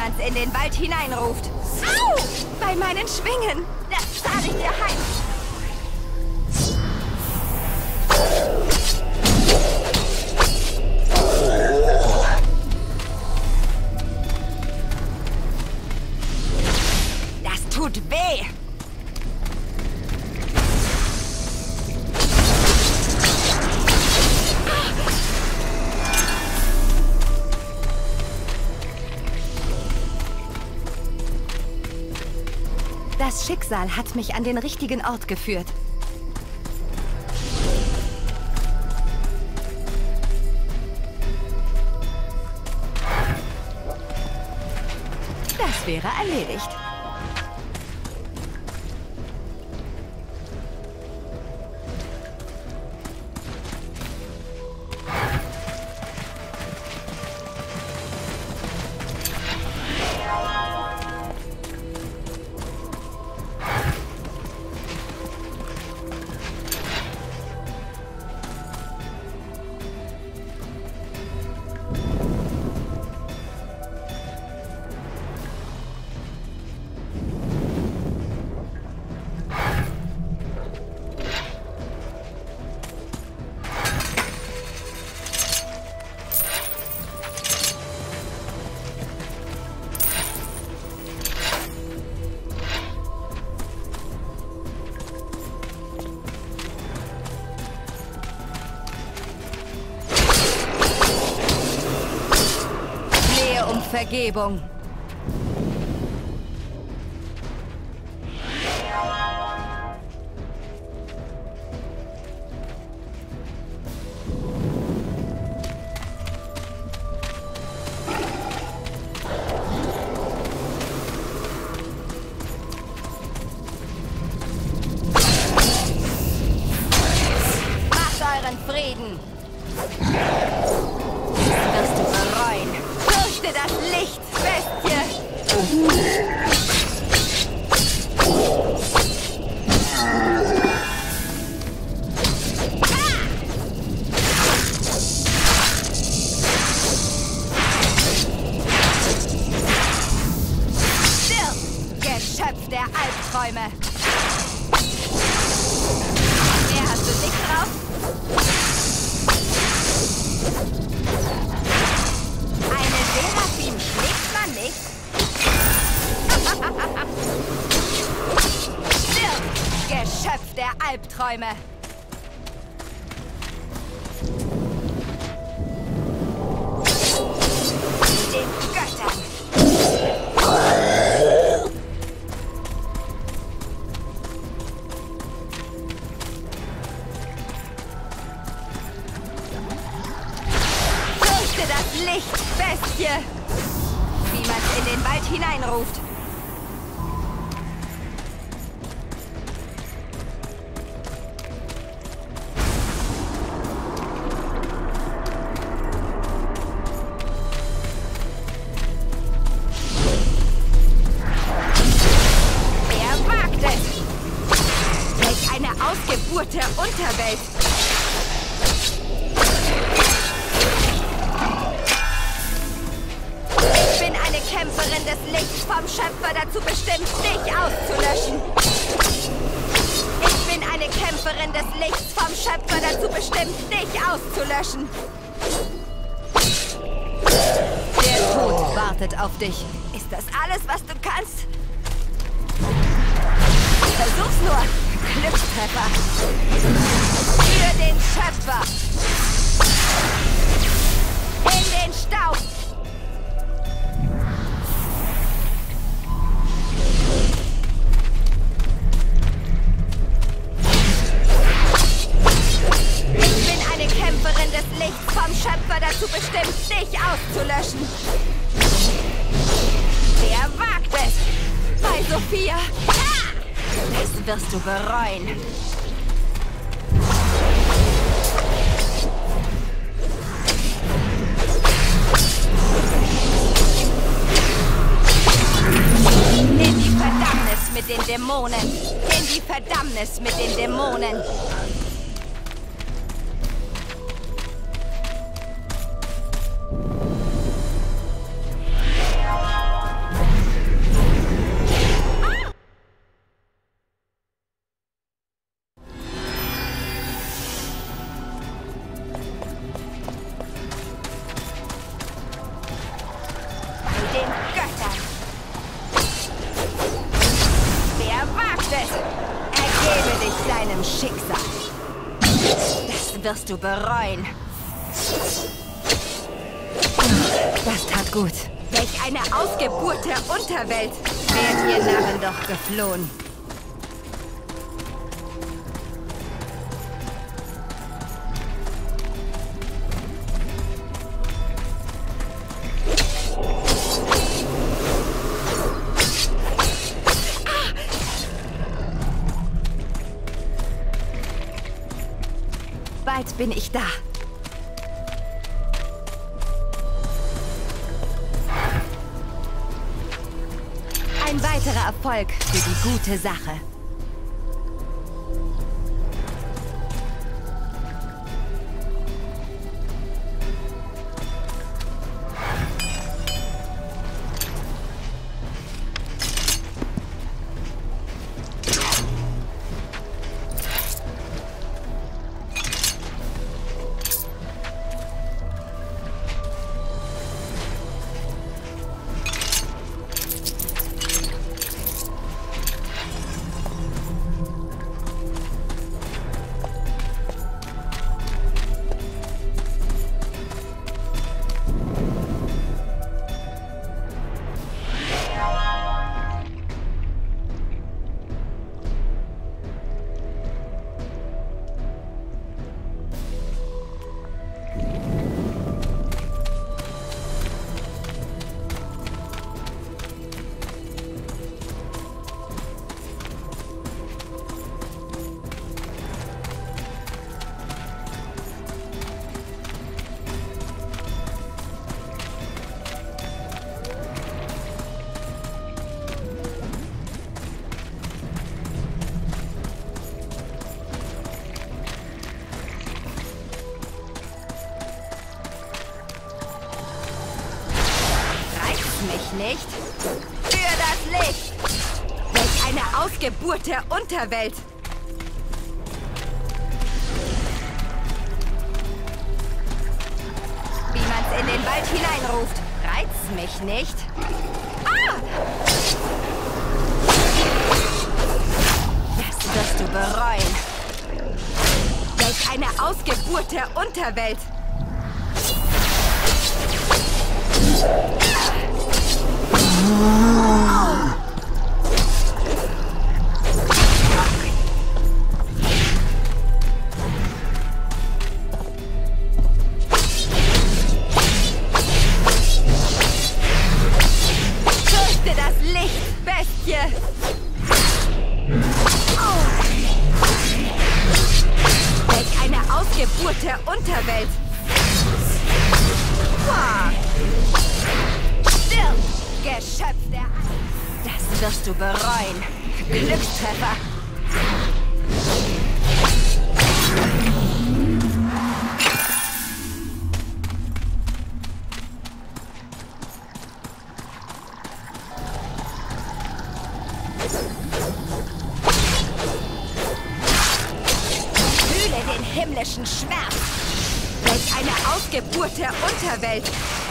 man's in den Wald hineinruft. Au! Bei meinen Schwingen. Das zahle ich dir heim. Das tut weh. Das Schicksal hat mich an den richtigen Ort geführt. Das wäre erledigt. Vergebung. Macht euren Frieden. Das wirst du bereuen. Fürchte das Licht, Bestie! Stirb, Geschöpf der Albträume! Mehr hast du nicht drauf? Eine Seraphim schlägt man nicht. Stirb, Geschöpf der Albträume. Den Göttern. Fürchte das Licht, Bestie! Wie man's in den Wald hineinruft. Wer wagt es? Welch eine Ausgeburt der Unterwelt! Ich bin eine Kämpferin des Lichts, vom Schöpfer dazu bestimmt, dich auszulöschen. Ich bin eine Kämpferin des Lichts, vom Schöpfer dazu bestimmt, dich auszulöschen. Der Tod wartet auf dich. Ist das alles, was du kannst? Versuch's nur. Glückstreffer. Für den Schöpfer. In den Staub. Ich bin eine Kämpferin des Lichts, vom Schöpfer dazu bestimmt, dich auszulöschen. Wer wagt es? Bei Sophia. Ha! Das wirst du bereuen. In die Verdammnis mit den Dämonen. In die Verdammnis mit den Dämonen. den Göttern. Wer wagt es? Ergebe dich deinem Schicksal. Das wirst du bereuen. Das tat gut. Welch eine Ausgeburt der Unterwelt. Wärt ihr Narren doch geflohen. Bald bin ich da. Ein weiterer Erfolg für die gute Sache. Nicht? Für das Licht! Welch eine Ausgeburt der Unterwelt! Wie man's in den Wald hineinruft, reizt mich nicht. Ah! Das wirst du bereuen. Welch eine Ausgeburt der Unterwelt! Fürchte das Licht, Bestie! Welch eine Ausgeburt der Unterwelt! Stirb, Geschöpf der Angst! Das wirst du bereuen. Glückstreffer! Fühle den himmlischen Schmerz! Welch eine Ausgeburt der Unterwelt!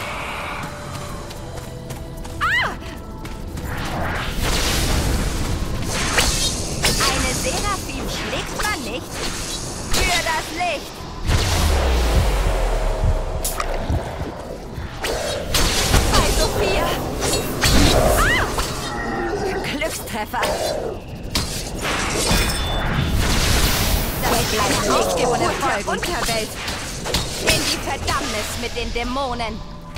Seraphim schlägt man nicht. Für das Licht! Bei Sophia! Ah! Glückstreffer! Das bleibt nicht ohne Folgen. Unterwelt! In die Verdammnis mit den Dämonen!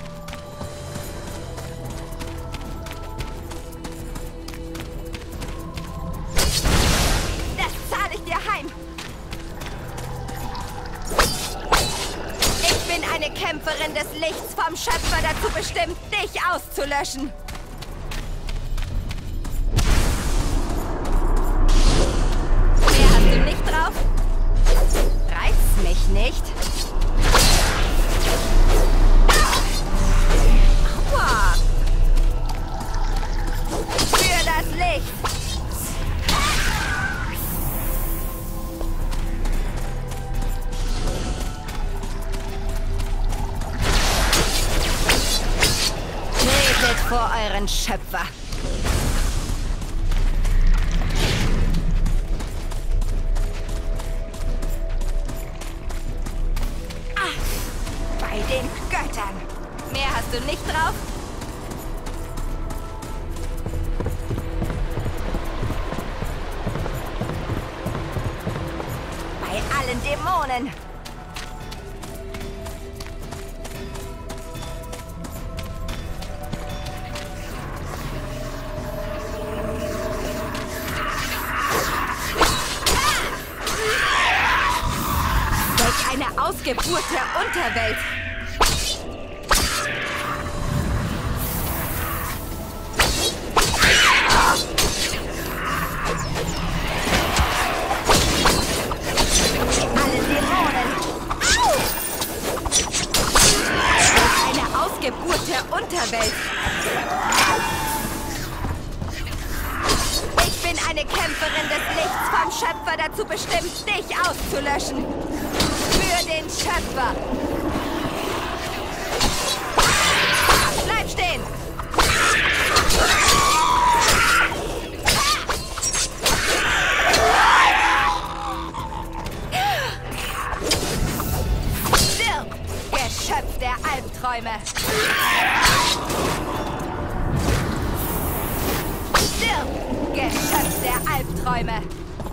Eine Kämpferin des Lichts, vom Schöpfer dazu bestimmt, dich auszulöschen. Mehr hast du nicht drauf? Reizt mich nicht. Aua! Für das Licht! Kniet vor euren Schöpfer. Ah, bei den Göttern. Mehr hast du nicht drauf? Bei allen Dämonen. Ausgeburt der Unterwelt. Alle Dämonen. Eine Ausgeburt der Unterwelt. Ich bin eine Kämpferin des Lichts, vom Schöpfer dazu bestimmt, dich auszulöschen. Für den Schöpfer. Bleib stehen. Stirb, Geschöpf der Albträume. Stirb, Geschöpf der Albträume.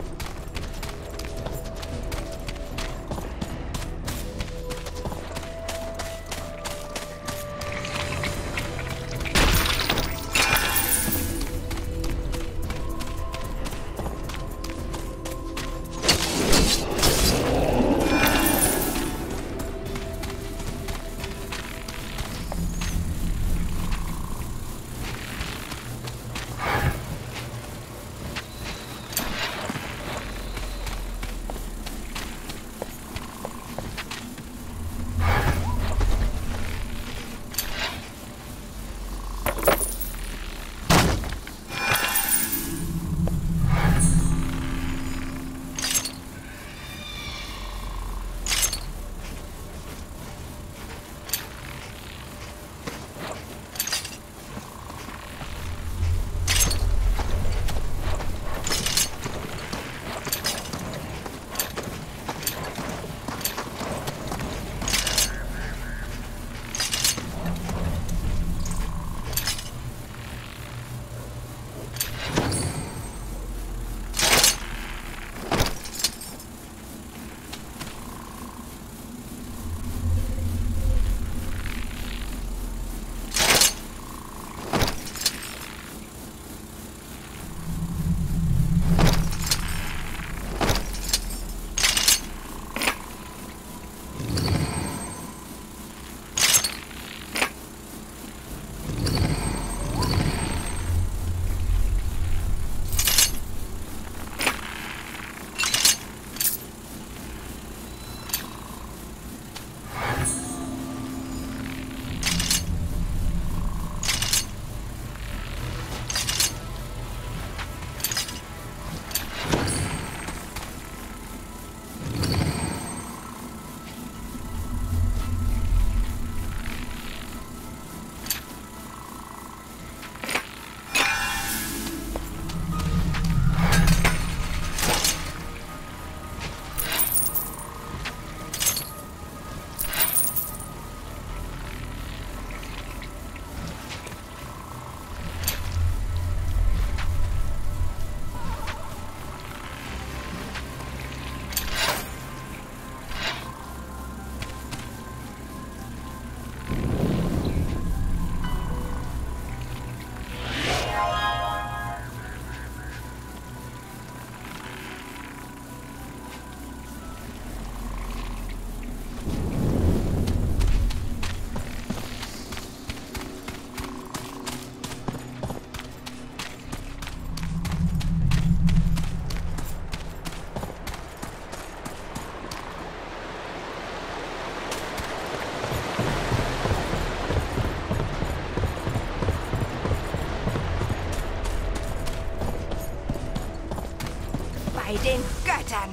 bei den Göttern.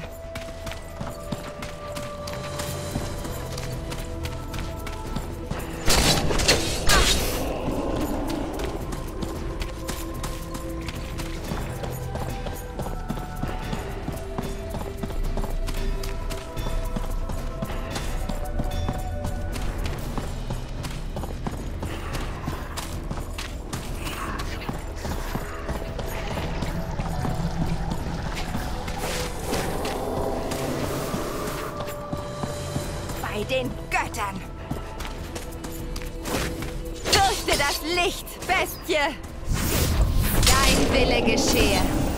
Bei den Göttern! Fürchte das Licht, Bestie! Dein Wille geschehe!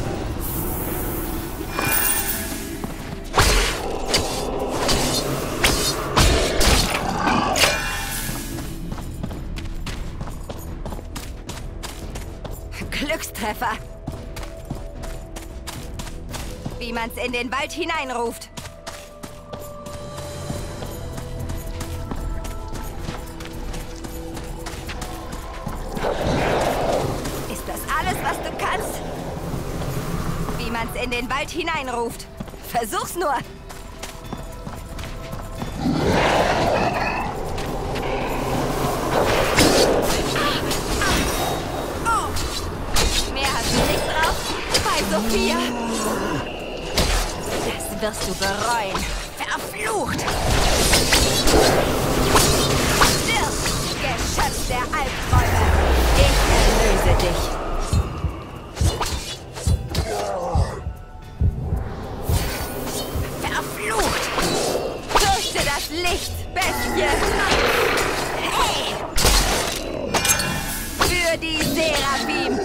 Glückstreffer! Wie man's in den Wald hineinruft. Ist das alles, was du kannst? Wie man's in den Wald hineinruft. Versuch's nur! Mehr hast du nicht drauf? Bei Sophia! Das wirst du bereuen. Verflucht! Stirb, Geschöpf der Albträume! Ich erlöse dich! Verflucht! Fürchte das Licht, Bestie! Hey! Für die Seraphim!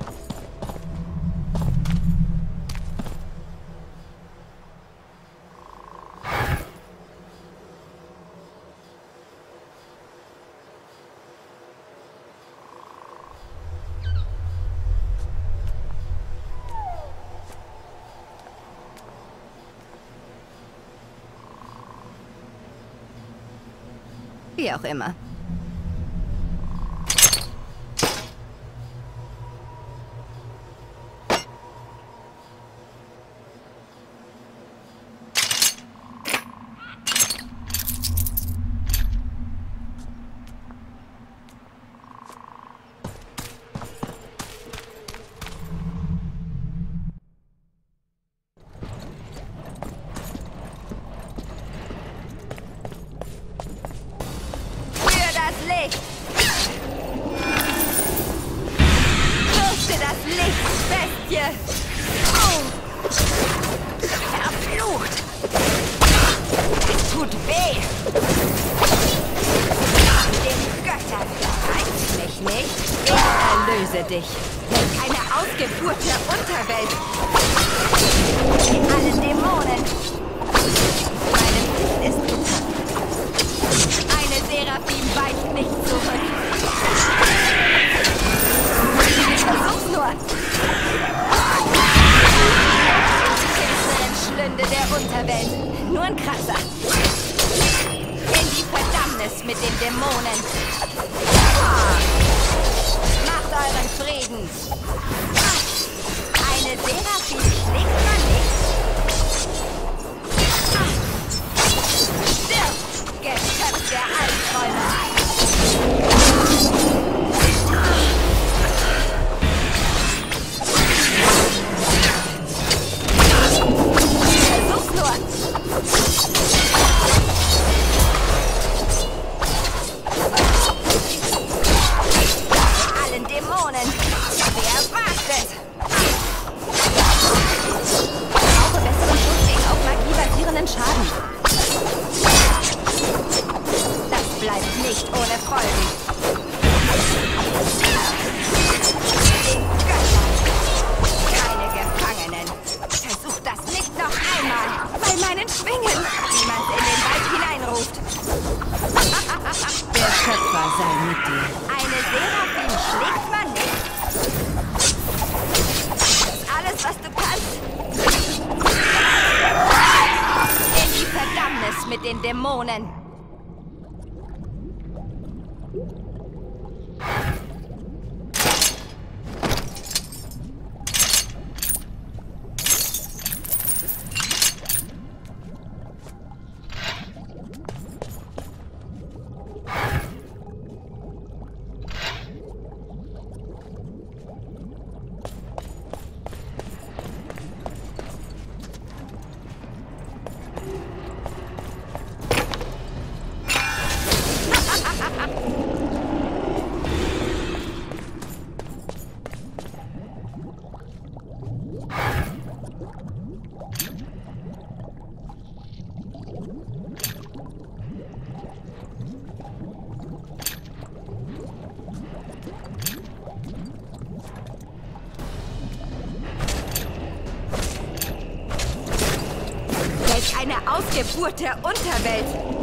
Wie auch immer. Licht! Fürchte das Licht, Bestie! Oh. Verflucht! Das tut weh! Den Göttern reizt mich nicht. Ich erlöse dich. Eine ausgefuhrte Unterwelt. Alle Dämonen. Meine Pflicht ist getan. Eine Seraphim weicht nicht zurück. Versuch's nur. Finsteren Schlünde der Unterwelt. Nur ein Kratzer. In die Verdammnis mit den Dämonen. Macht euren Frieden. Eine Seraphim schlägt man nicht. Stirb, Geschöpf der Albträume. Versuch's nur. Bei allen Dämonen. Wer wagt es? Ich brauche besseren Schutz gegen auf Magie basierenden Schaden. Das bleibt nicht ohne Folgen. Keine Gefangenen. Versuch das nicht noch einmal. Bei meinen Schwingen, wie man es in den Wald hineinruft. Der Schöpfer sei mit dir. Eine Seraphim schlägt man nicht. Das ist alles, was du kannst. In die Verdammnis mit den Dämonen. eine Ausgeburt der Unterwelt.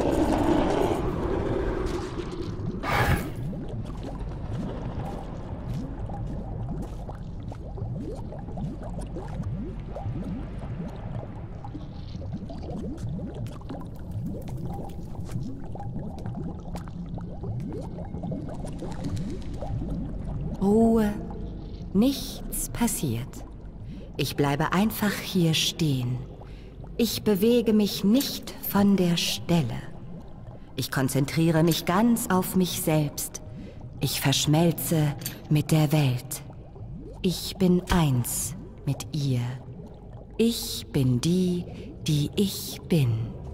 Ruhe. Nichts passiert. Ich bleibe einfach hier stehen. Ich bewege mich nicht von der Stelle. Ich konzentriere mich ganz auf mich selbst. Ich verschmelze mit der Welt. Ich bin eins mit ihr. Ich bin die, die ich bin.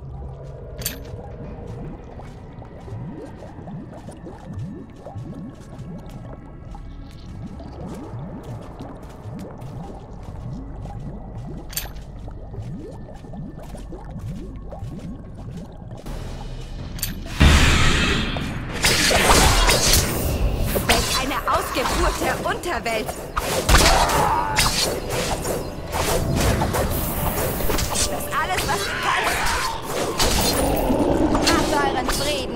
Ausgeburt der Unterwelt. Ist das alles, was du kannst? Macht euren Frieden.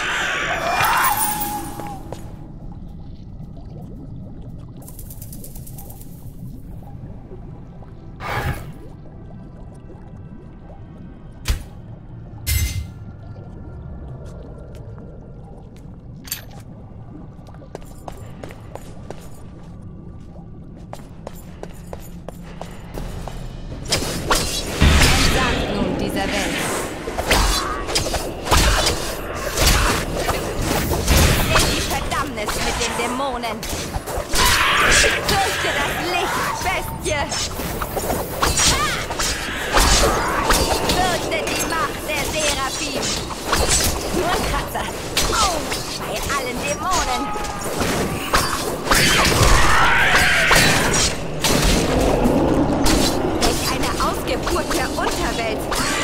Dieser Welt. In die Verdammnis mit den Dämonen. Fürchte das Licht, Bestie. Fürchte die Macht der Seraphim. Nur ein Kratzer. Oh, bei allen Dämonen. Durch eine Ausgeburt der Unterwelt.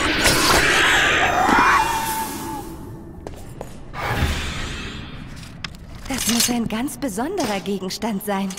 Das muss ein ganz besonderer Gegenstand sein.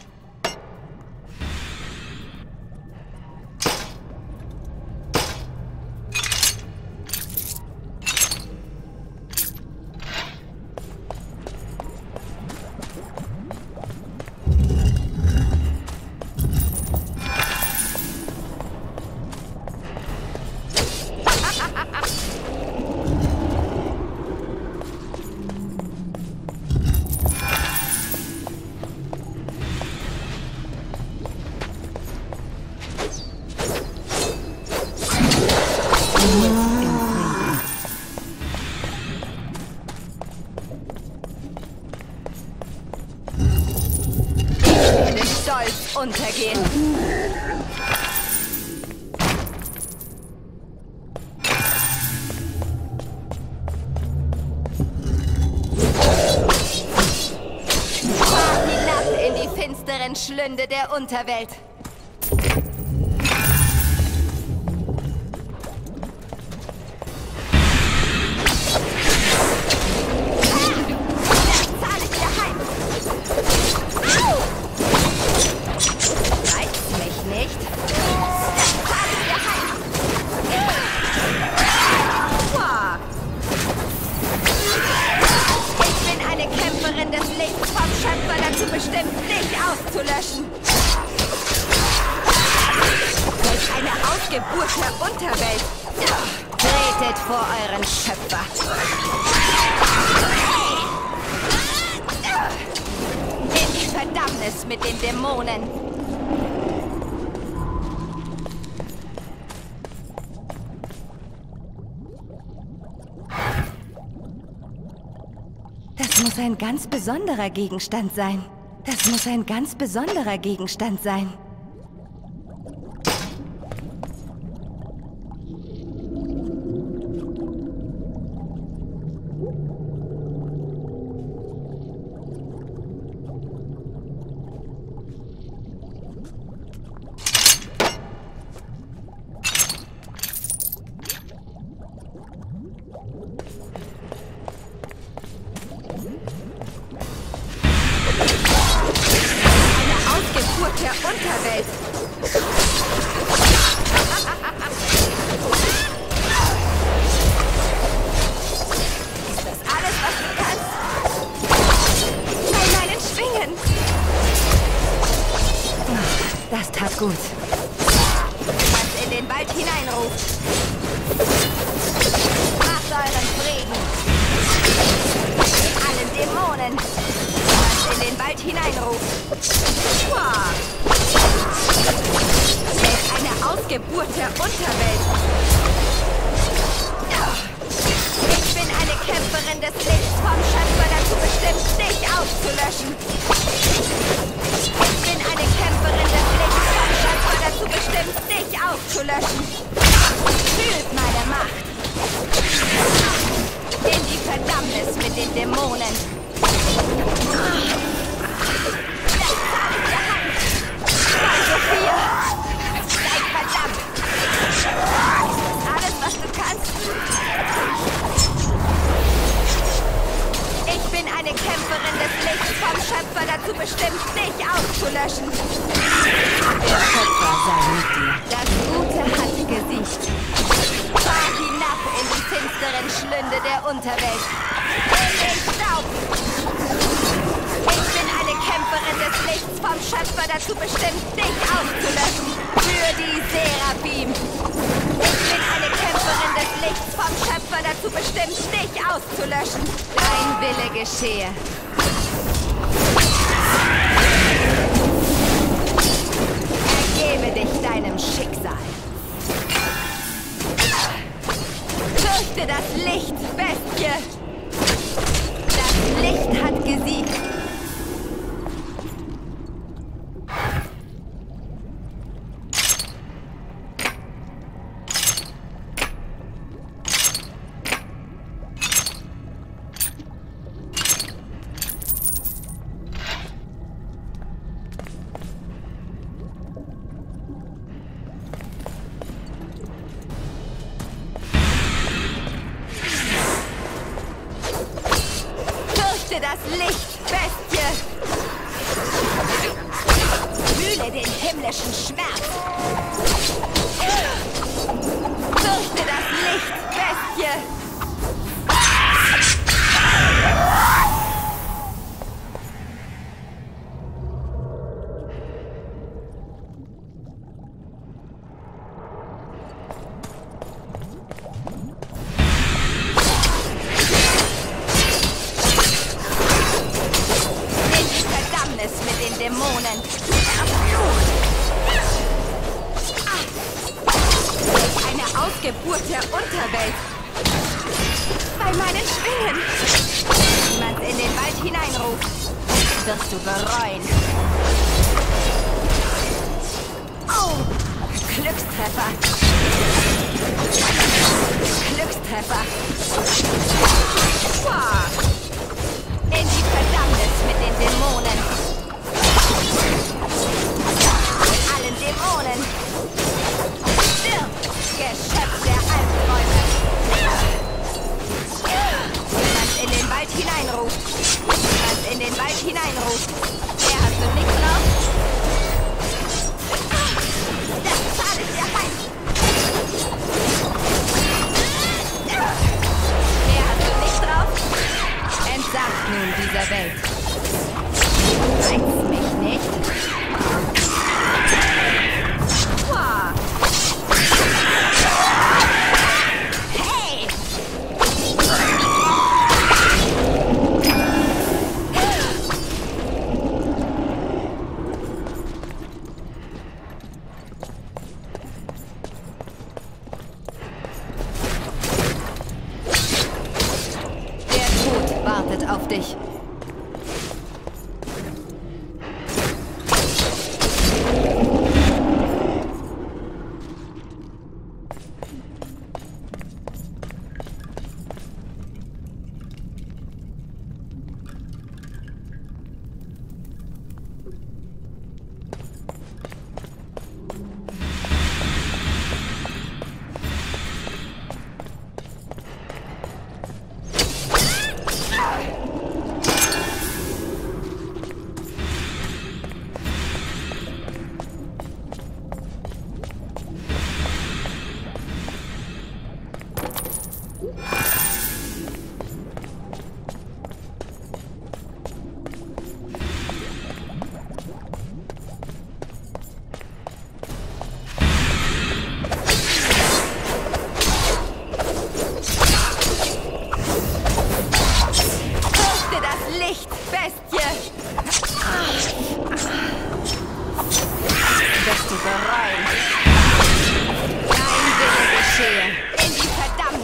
Stolz untergehen. Fahr hinab in die finsteren Schlünde der Unterwelt. Bestimmt dich auszulöschen. Durch eine Ausgeburt der Unterwelt. Tretet vor euren Schöpfer. In die Verdammnis mit den Dämonen. Das muss ein ganz besonderer Gegenstand sein. Das muss ein ganz besonderer Gegenstand sein. Der Unterwelt. Das tat gut. Was in den Wald hineinruft. Macht euren Frieden. Allen Dämonen. Was in den Wald hineinruft. Wow. Selbst eine Ausgeburt der Unterwelt. Ich bin eine Kämpferin des Lichts, vom Schöpfer dazu bestimmt, dich auszulöschen. Ich bin eine Kämpferin des Lichts, vom Schöpfer dazu bestimmt, dich auszulöschen. Fühlt meine Macht. In die Verdammnis mit den Dämonen. Das habe ich der Hand. Bei Sophia. Sei verdammt. Ist das alles, was du kannst? Ich bin eine Kämpferin des Lichts, vom Schöpfer dazu bestimmt, dich auszulöschen. Der Schöpfer sei mit dir. Das Gute hat gesiegt. Fahr hinab in die finsteren Schlünde der Unterwelt. In den Staub. Ich bin eine Kämpferin des Lichts, vom Schöpfer dazu bestimmt, dich auszulöschen. Für die Seraphim. Ich bin eine Kämpferin des Lichts, vom Schöpfer dazu bestimmt, dich auszulöschen. Dein Wille geschehe. Ergebe dich deinem Schicksal. Fürchte das Licht, Bestie. Das Licht hat gesiegt. Das Licht, Bestie! Fühle den himmlischen Schmerz! Fürchte das Licht, Bestie! Dämonen. Eine Ausgeburt der Unterwelt. Bei meinen Schwingen. Niemand in den Wald hineinruft, wirst du bereuen. Oh, Glückstreffer. Glückstreffer. Wow. In die Verdammnis mit den Dämonen. Allen Dämonen! Stirb, Geschöpf der Albträume! Jemand in den Wald hineinruft! Jemand in den Wald hineinruft! Wer hast du nicht drauf? Das schadet dir heim! Wer hast du nicht drauf? Entsagt nun dieser Welt!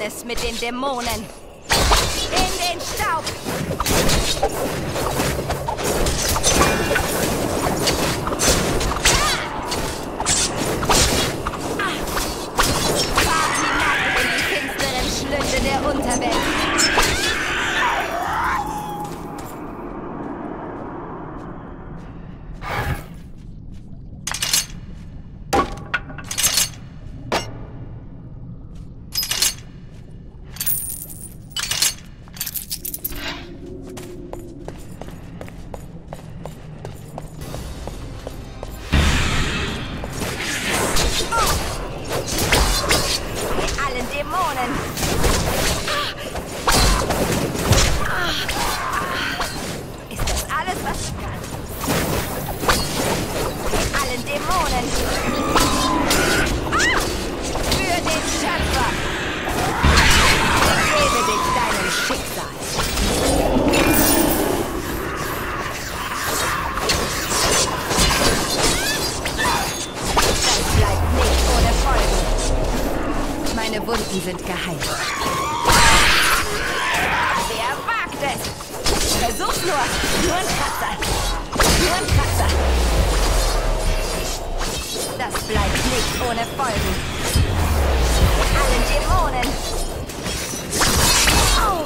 Verdammnis mit den Dämonen. In den Staub. Fahr hinab in die finsteren Schlünde der Unterwelt. Dämonen. Ist das alles, was du kannst? Mit allen Dämonen. Für den Schöpfer. Gebe dich deinem Schicksal. Das bleibt nicht ohne Folgen. Meine Wunden sind geheilt. Wer wagt es? Versuch's nur. Nur ein Kratzer. Nur ein Kratzer. Das bleibt nicht ohne Folgen. Allen Dämonen. Oh.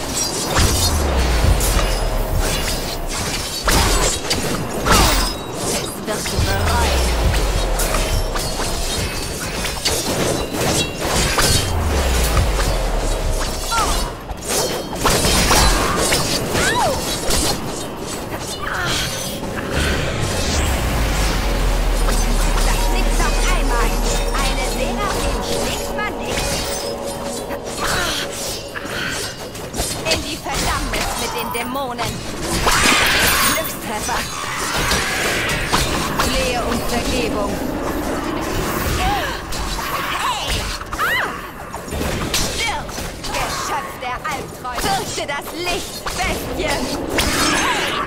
Es wirst du bereuen. Dämonen. Glückstreffer. Flehe um Vergebung. Hey! Ah! Stirb! Geschöpf der Albträume. Fürchte das Licht, Bestie! Hey!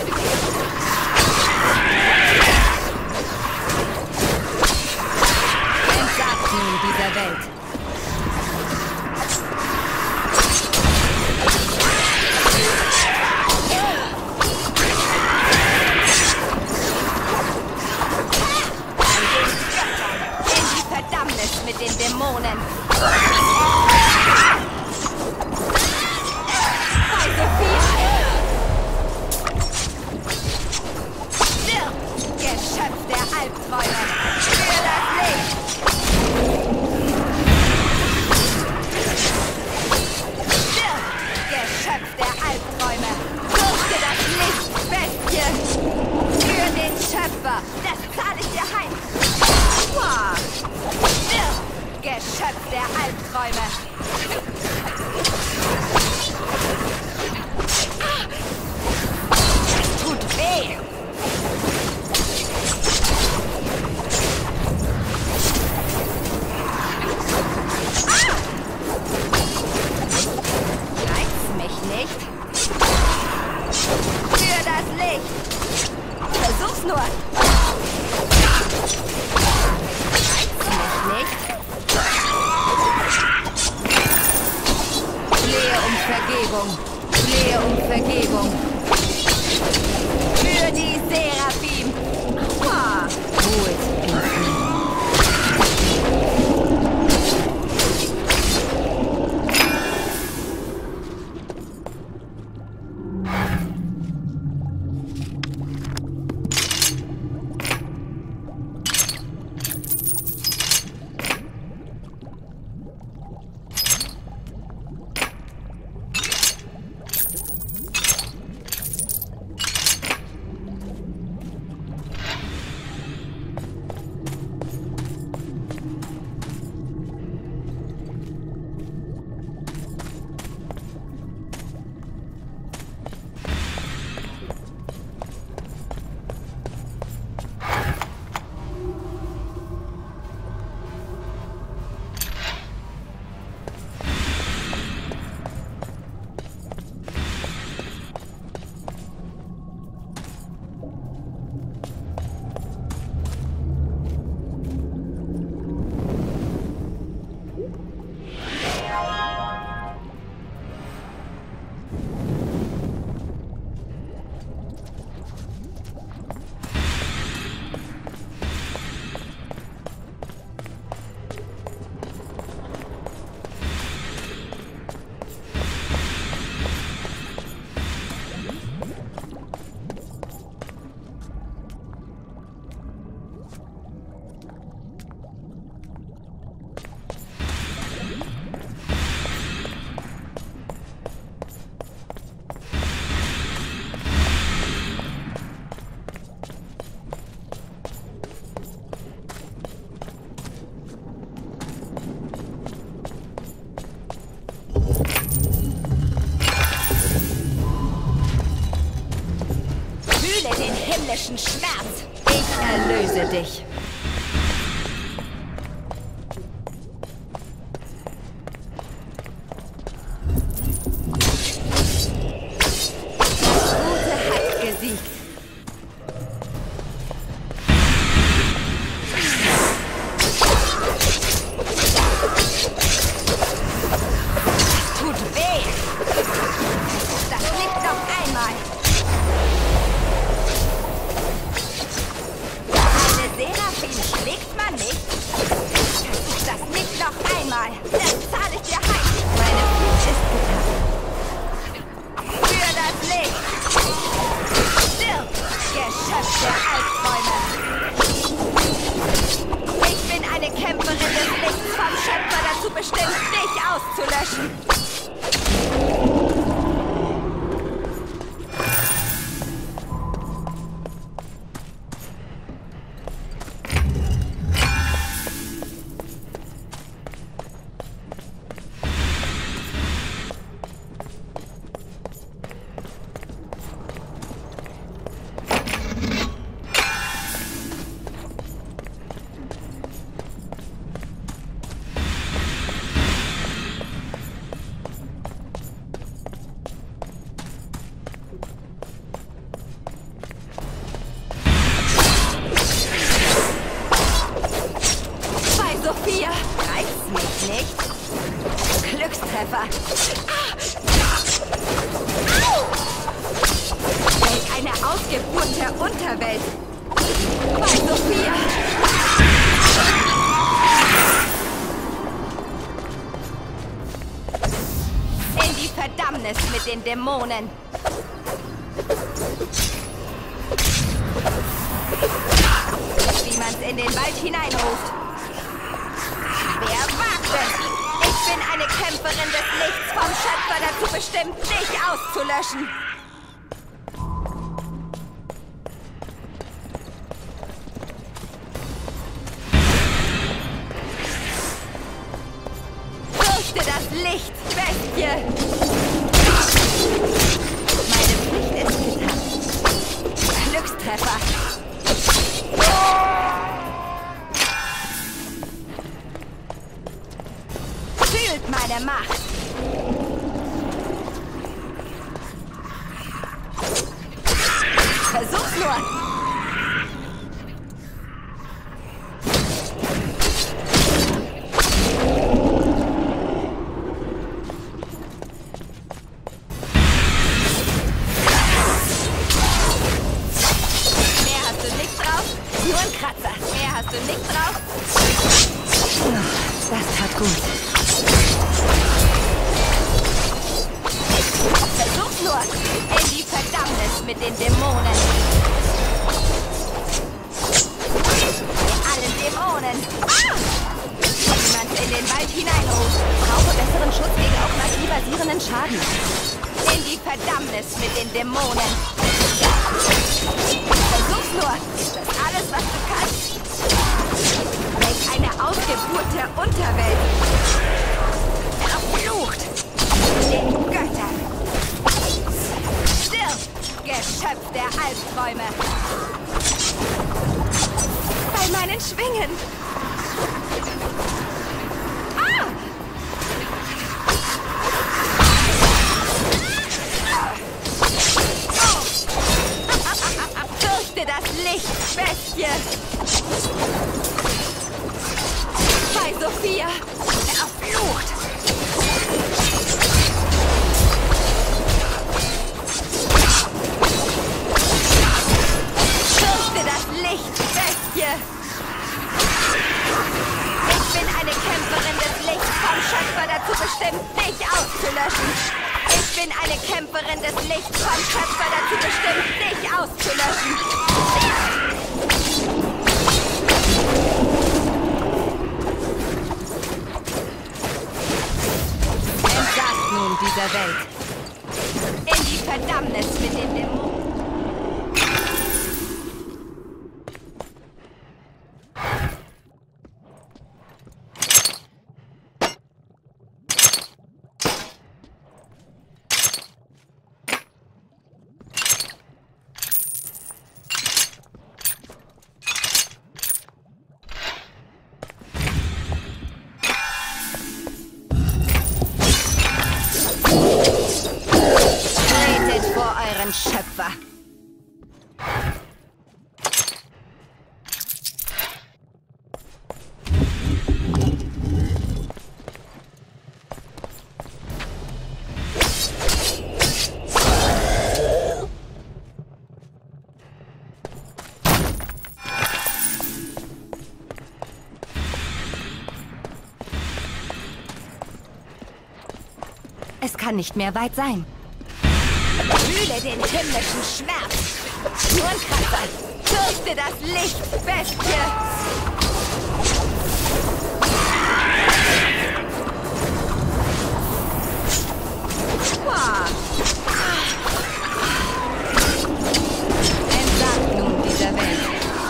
Entsagt nun dieser Welt. Mit den Dämonen. Bei Sophia! Stirb! Geschöpf der Albträume! Für das Licht! Stirb! Geschöpf der Albträume! Fürchte das Licht, Bestie! Für den Schöpfer! Das zahle ich dir heim! Wow. Stirb! Geschöpf der Albträume! Das tut weh! Ah! Reizt mich nicht! Für das Licht! Versuch's nur! Nicht. Flehe um Vergebung. Flehe um Vergebung. Für die Seraphim. Ah, Ruhe ist endlich. Schmerz. Ich erlöse dich. Das Gute hat gesiegt. Tut weh. Das Licht noch einmal. Eine Seraphim schlägt man nicht. Versuch das nicht noch einmal. Das zahle ich dir heim. Meine Pflicht ist getan. Für das Licht. Stirb, Geschöpf der Albträume. Ich bin eine Kämpferin des Lichts vom Schöpfer dazu bestimmt, dich auszulöschen. Sophia, reizt mich nicht. Glückstreffer. Au! Welch eine Ausgeburt der Unterwelt. Bei Sophia. In die Verdammnis mit den Dämonen. Wie man's in den Wald hineinruft. Wer wagt es? Ich bin eine Kämpferin des Lichts vom Schöpfer dazu bestimmt, dich auszulöschen. Fürchte das Licht, Bestie! Meine Pflicht ist getan. Glückstreffer. Fühlt meine Macht. Versuch's nur. Mehr hast du nicht drauf? Nur ein Kratzer. Mehr hast du nicht drauf? Das tat gut. Versuch's nur! In die Verdammnis mit den Dämonen! Allen Dämonen! Ah! Jemand in den Wald hineinruft! Brauche besseren Schutz gegen auch magie-basierenden Schaden. In die Verdammnis mit den Dämonen! Versuch's nur! Ist das alles, was du kannst? Welch eine Ausgeburt der Unterwelt! Verflucht! Den Göttern! Stirb, Geschöpf der Albträume! Bei meinen Schwingen! Ah! Fürchte das Licht, Bestie! Bei Sophia! Verflucht! Fürchte das Licht, Bestie! Ich bin eine Kämpferin des Lichts vom Schöpfer dazu bestimmt, dich auszulöschen. Ich bin eine Kämpferin des Lichts vom Schöpfer dazu bestimmt, dich auszulöschen. Entsagt nun dieser Welt. In die Verdammnis mit den Dämonen. Es kann nicht mehr weit sein. Fühle den himmlischen Schmerz. Turnkratzer, fürchte das Licht, Bestie. Wow. Entsagt nun dieser Welt.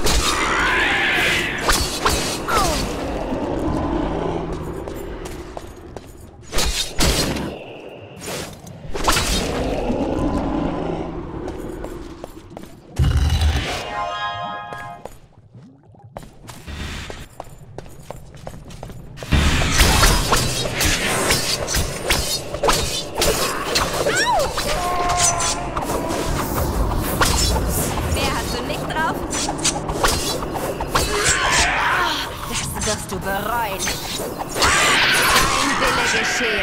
Wirst du bereuen. Dein Wille geschehe.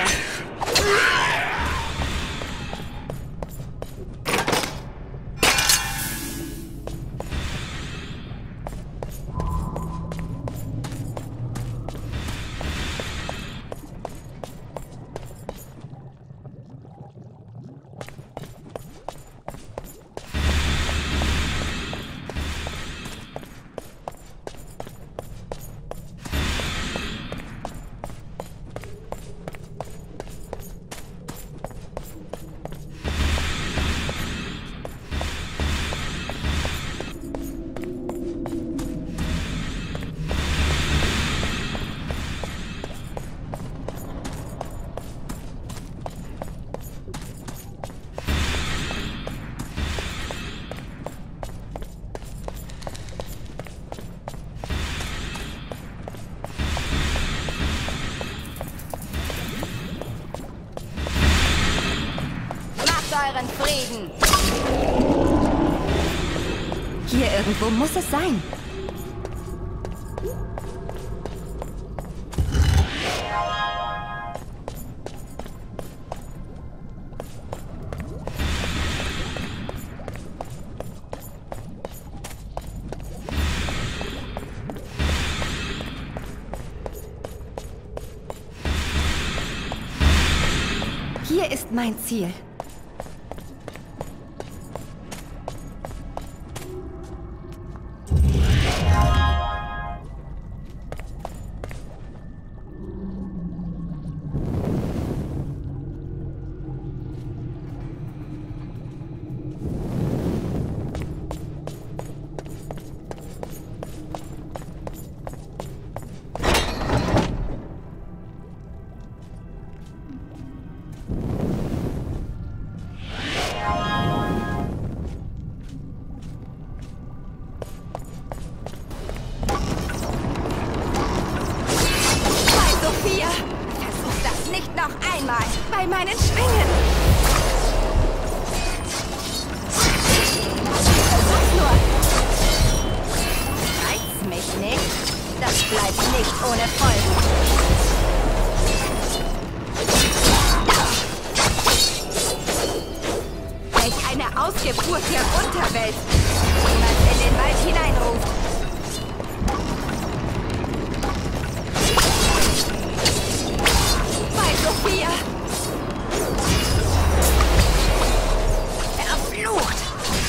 Euren Frieden. Hier irgendwo muss es sein. Hier ist mein Ziel. Bei meinen Schwingen. Versuch's nur. Reizt mich nicht. Das bleibt nicht ohne Folgen. Welch eine Ausgeburt der Unterwelt. Jemand in den Wald hineinruft. Bei Sophia. Verflucht!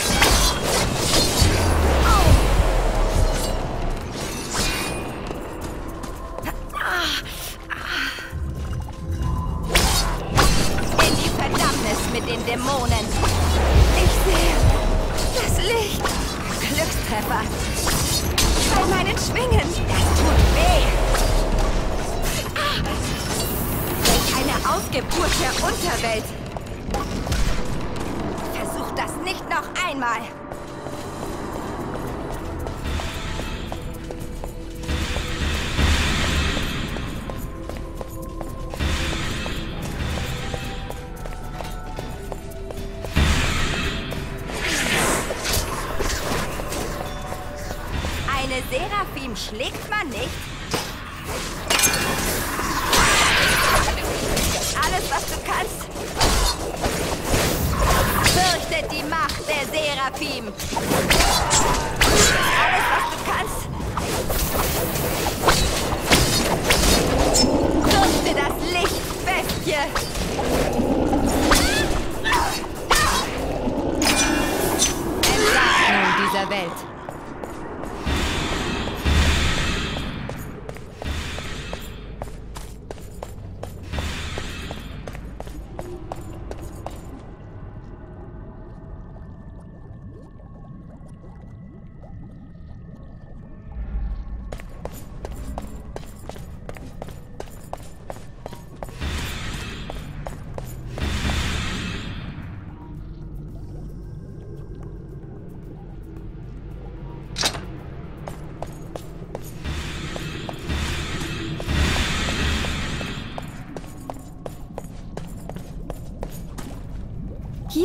Oh. In die Verdammnis mit den Dämonen. Ich sehe das Licht. Glückstreffer. Bei meinen Schwingen. Das tut weh. Welch eine Ausgeburt der Unterwelt. Das nicht noch einmal. Eine Seraphim schlägt man nicht. Alles, was du kannst. Fürchtet die Macht der Seraphim. Alles, was du kannst. Fürchte das Licht, Bestie.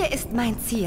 Hier ist mein Ziel.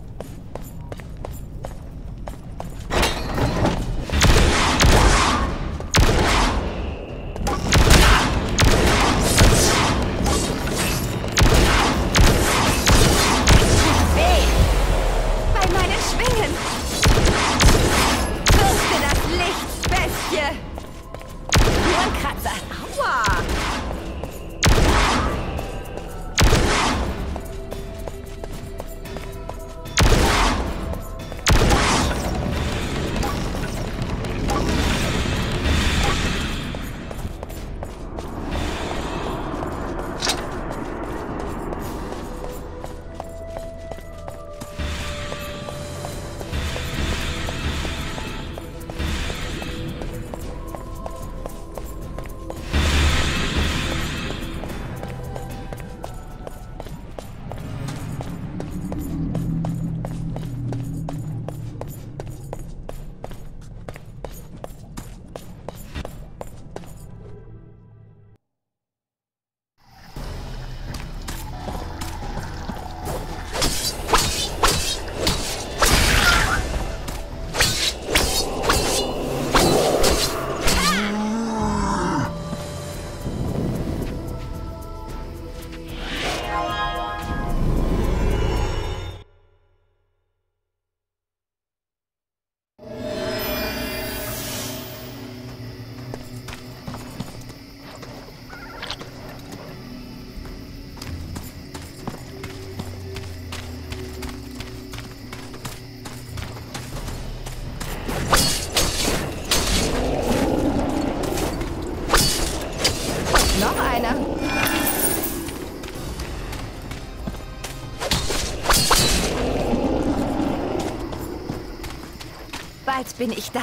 Bald bin ich da.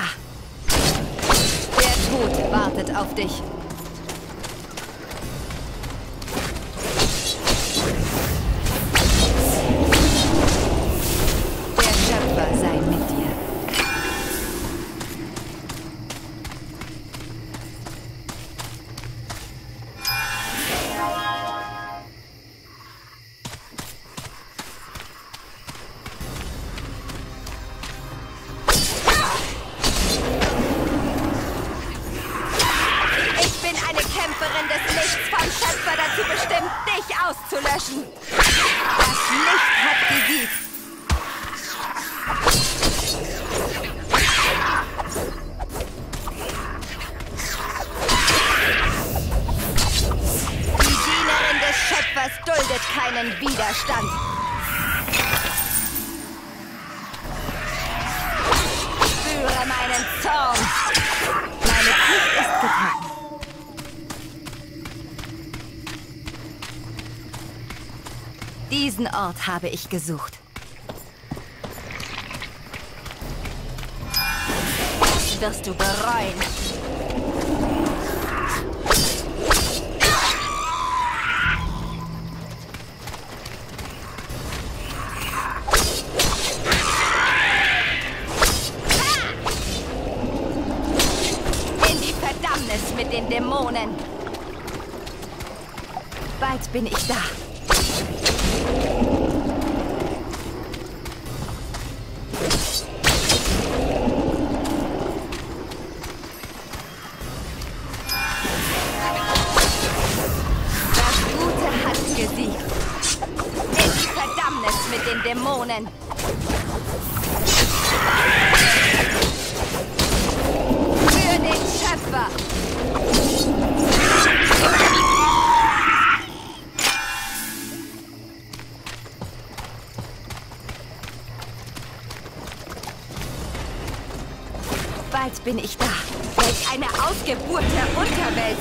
Der Tod wartet auf dich. Der Schöpfer sei mit dir. Auszulöschen. Das Licht hat gesiegt. Die Dienerin des Schöpfers duldet keinen Widerstand. Spüre meinen Zorn. Meine Pflicht ist getan. Diesen Ort habe ich gesucht. Das wirst du bereuen. In die Verdammnis mit den Dämonen. Bald bin ich da. Mit den Dämonen. Für den Schöpfer. Bald bin ich da. Welch eine Ausgeburt der Unterwelt.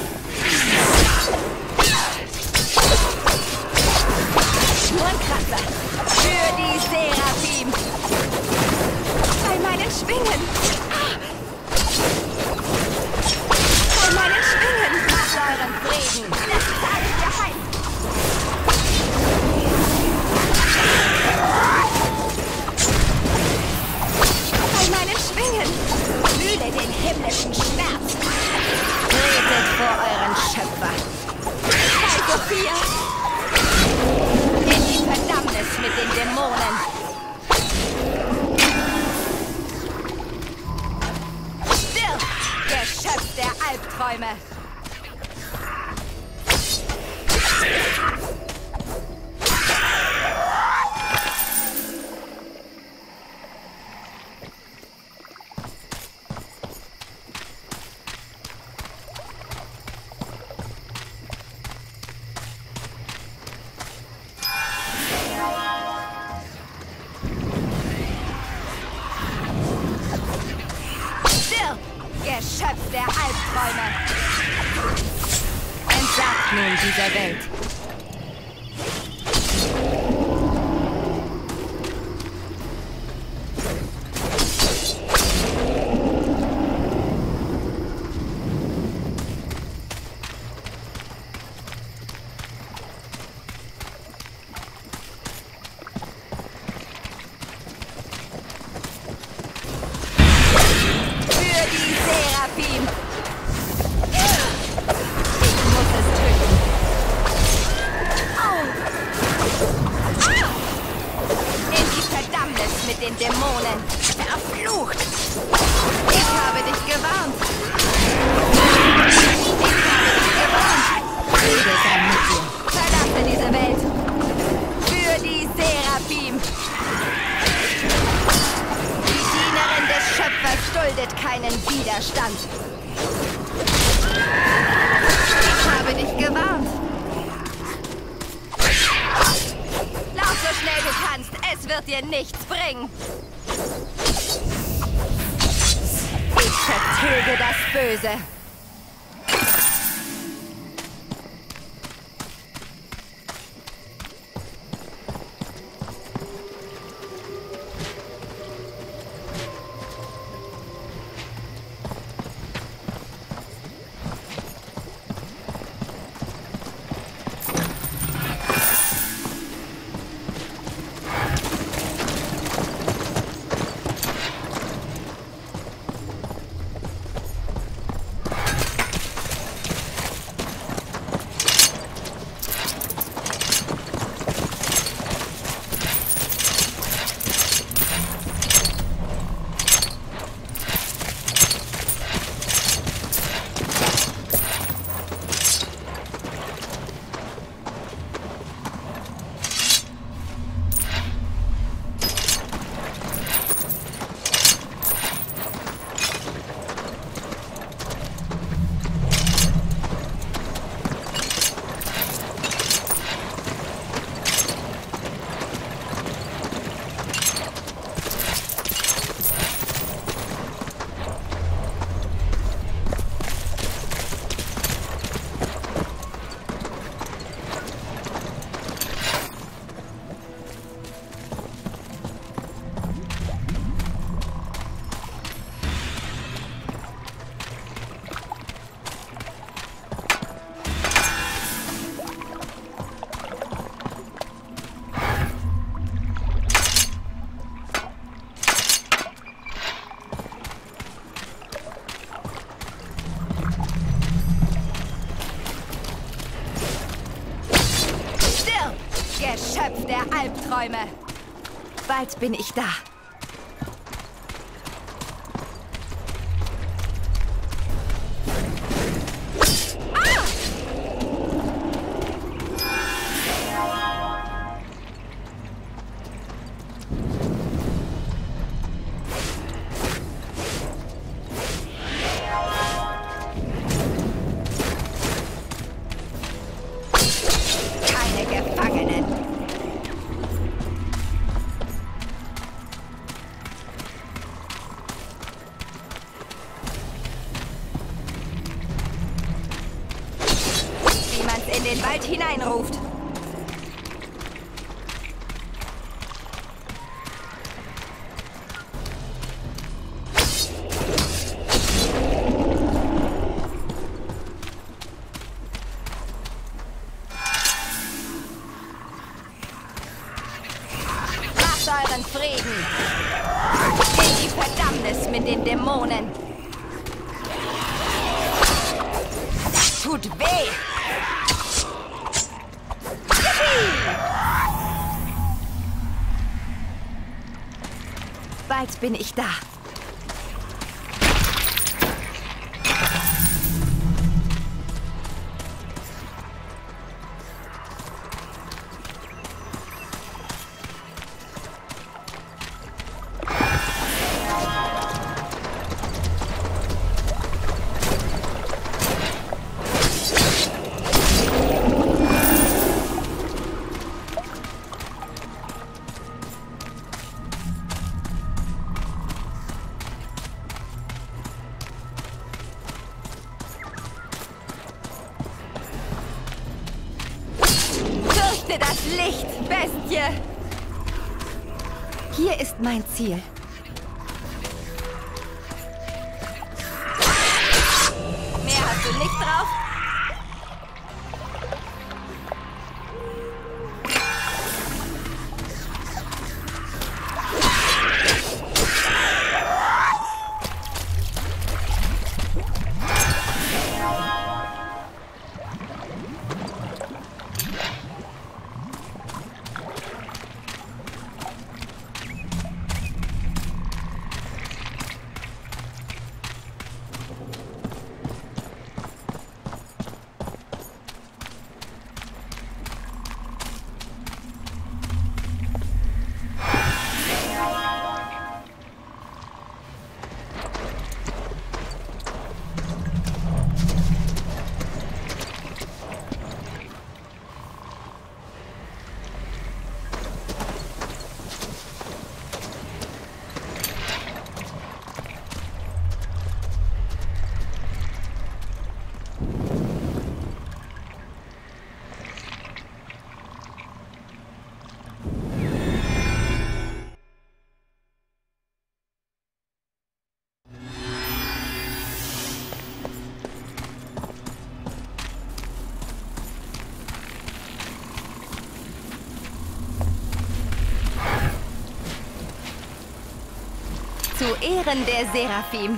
Nur ein Kratzer. Für die Seraphim. Bei meinen Schwingen. Bei meinen Schwingen. Macht euren Frieden. Das ist alles geheim. Bei meinen Schwingen. Fühle den himmlischen Schmerz. Tretet vor euren Schöpfer. Bei Sophia. In die Verdammnis mit den Dämonen. Albträume. Geschöpf der Albträume. Entsagt nun dieser Welt. Den Dämonen. Verflucht! Ich habe dich gewarnt. Ich habe dich gewarnt. Friede sei mit dir. Verlasse diese Welt. Für die Seraphim. Die Dienerin des Schöpfers duldet keinen Widerstand. Ich habe dich gewarnt. Lauf so schnell du kannst. Es wird dir nichts bringen. Ich vertilge das Böse. Geschöpf der Albträume. Bald bin ich da. In den Wald hineinruft. Macht euren Frieden. In die Verdammnis mit den Dämonen. Das tut weh. Bald bin ich da. Fürchte das Licht, Bestie! Hier ist mein Ziel. Mehr hast du nicht drauf? Zu Ehren der Seraphim.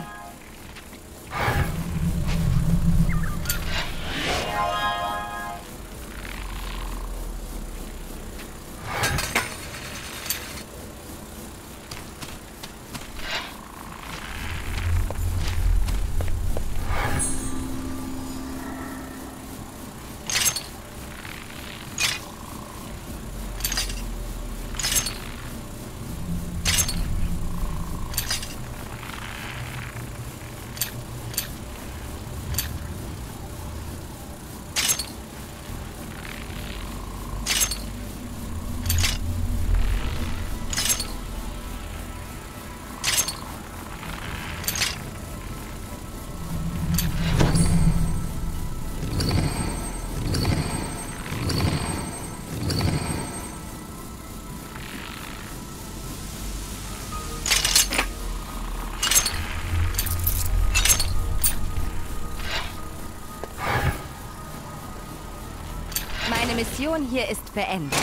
Meine Mission hier ist beendet.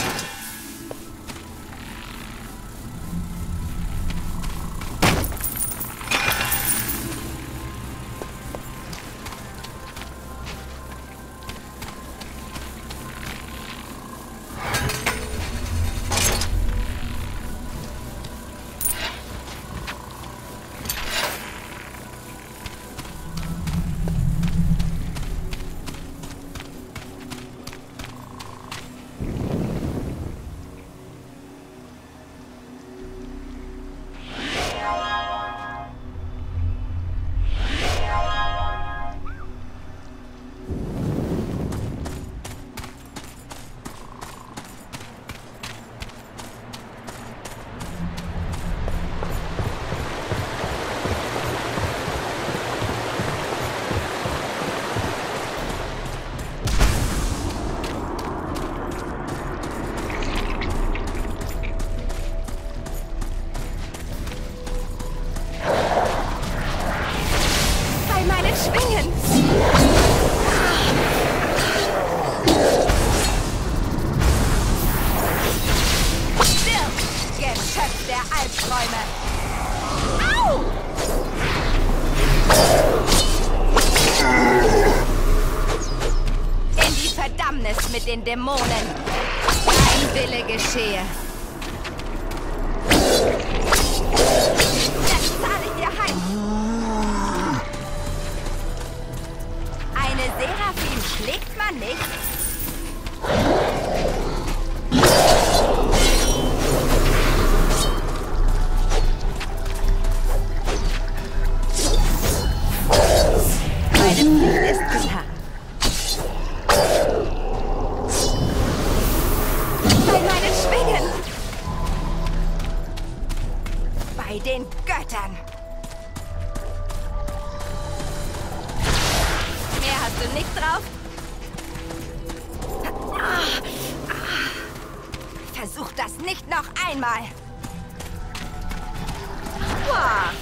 Mit den Dämonen. Dein Wille geschehe. Jetzt zahle ich dir heim. Eine Seraphim schlägt man nicht. Meine Pflicht ist getan. Bei den Göttern. Mehr hast du nicht drauf? Ah, ah. Versuch das nicht noch einmal. Wow.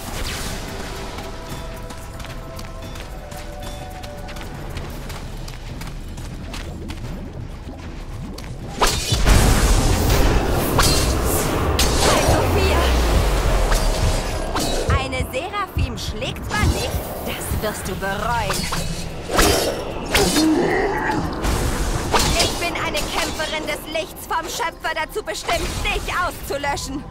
Seraphim schlägt man nicht, das wirst du bereuen. Ich bin eine Kämpferin des Lichts, vom Schöpfer dazu bestimmt, dich auszulöschen.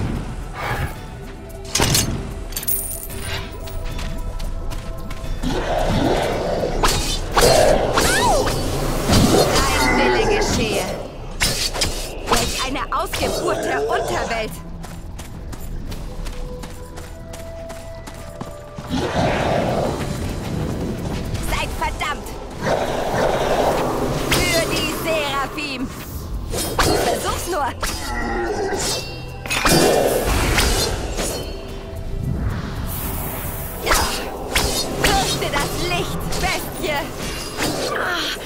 Au! Dein Wille geschehe. Welch eine Ausgeburt der Unterwelt. Seid verdammt! Für die Seraphim! Versuch's nur! Ja. Fürchte das Licht, Bestie! Ah.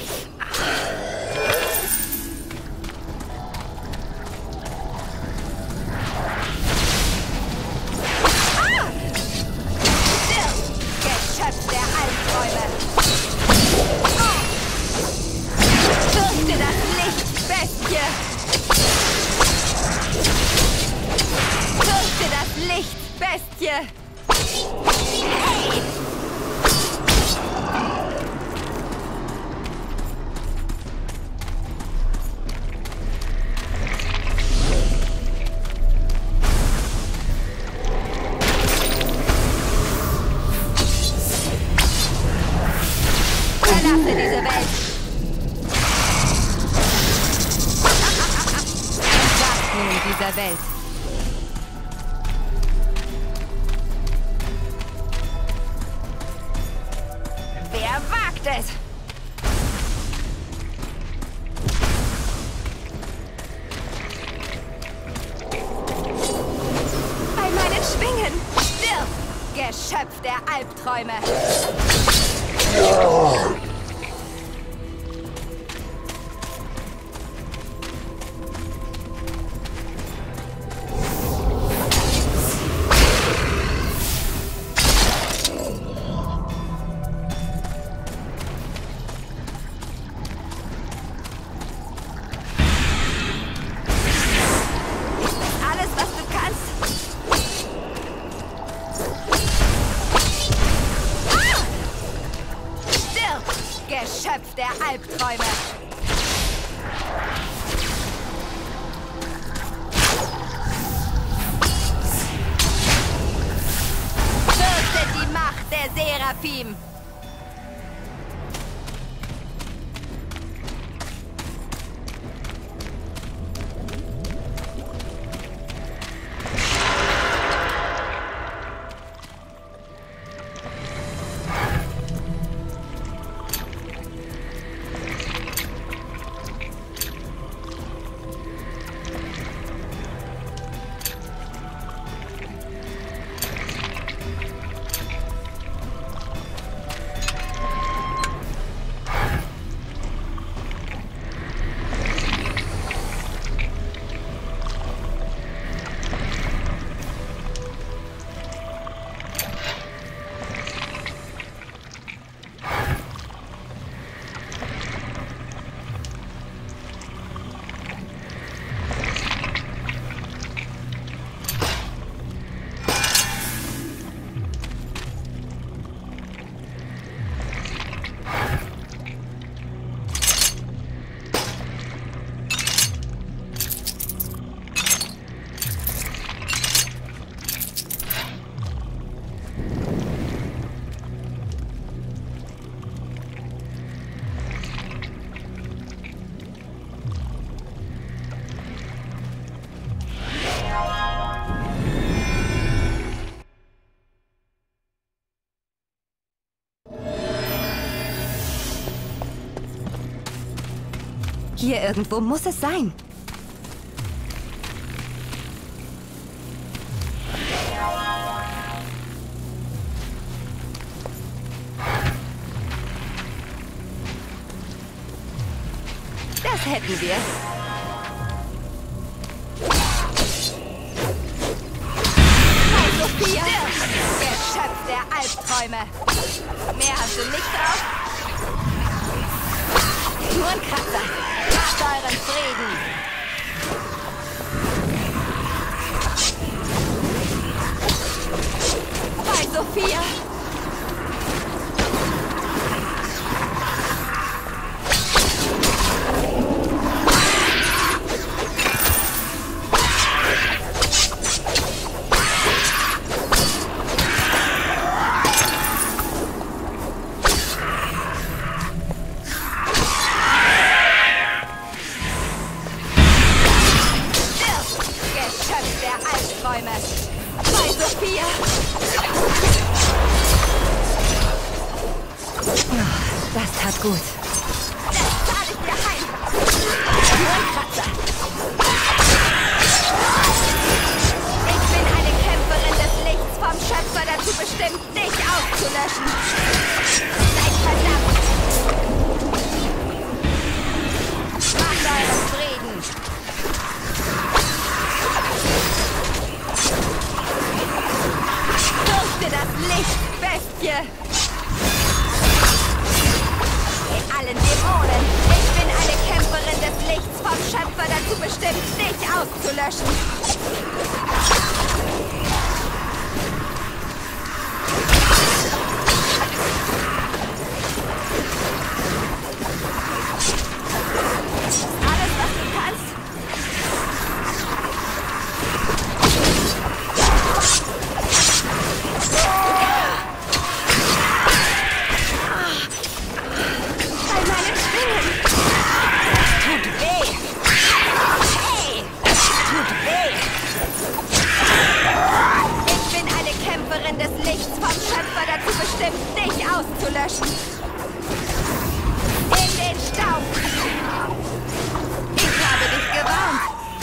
Bestie! Hey! Verlasse diese Welt! Was nun dieser Welt? Wer wagt es? Bei meinen Schwingen! Stirb! Geschöpf der Albträume! Geschöpf der Albträume! Fürchtet die Macht der Seraphim! Hier irgendwo muss es sein. Das hätten wir. Albträume. Mehr hast du nicht drauf? Nur ein Kratzer. Macht euren Frieden. Bei Sophia. Bei Sophia! Das tat gut. Das zahle ich dir heim! Nur ein Kratzer! Ich bin eine Kämpferin des Lichts, vom Schöpfer dazu bestimmt, dich auszulöschen! Seid verdammt! Macht euren Frieden! Das Licht, Bestie! In allen Dämonen! Ich bin eine Kämpferin des Lichts, vom Schöpfer dazu bestimmt, dich auszulöschen! Alles, was du kannst? Des Lichts vom Schöpfer dazu bestimmt, dich auszulöschen. In den Staub. Ich habe dich gewarnt.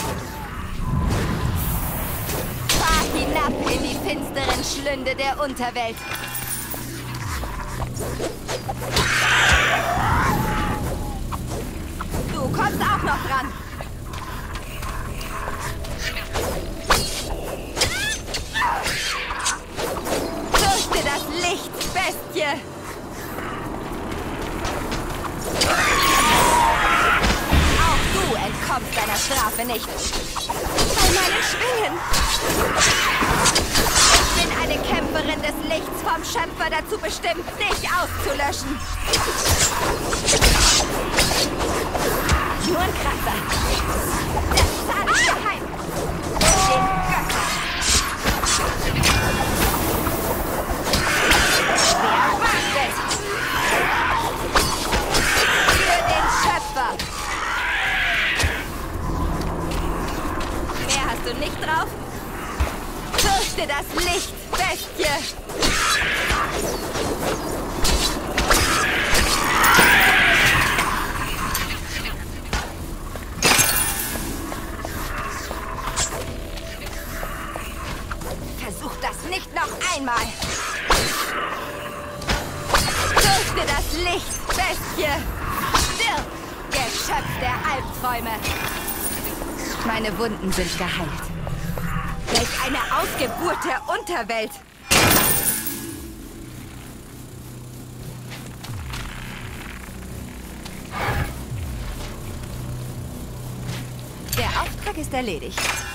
Fahr hinab in die finsteren Schlünde der Unterwelt. Du kommst auch noch dran. Das Licht, Bestie! Auch du entkommst deiner Strafe nicht. Bei meinen Schwingen! Ich bin eine Kämpferin des Lichts, vom Schöpfer dazu bestimmt, dich auszulöschen. Nur ein Kratzer. Das zahle ich dir heim. Den Götter. Wer wagt es? Für den Schöpfer! Mehr hast du nicht drauf? Fürchte das Licht, Bestie! Versuch das nicht noch einmal! Fürchte das Licht, Bestie! Stirb, Geschöpf der Albträume! Meine Wunden sind geheilt. Welch eine Ausgeburt der Unterwelt! Der Auftrag ist erledigt.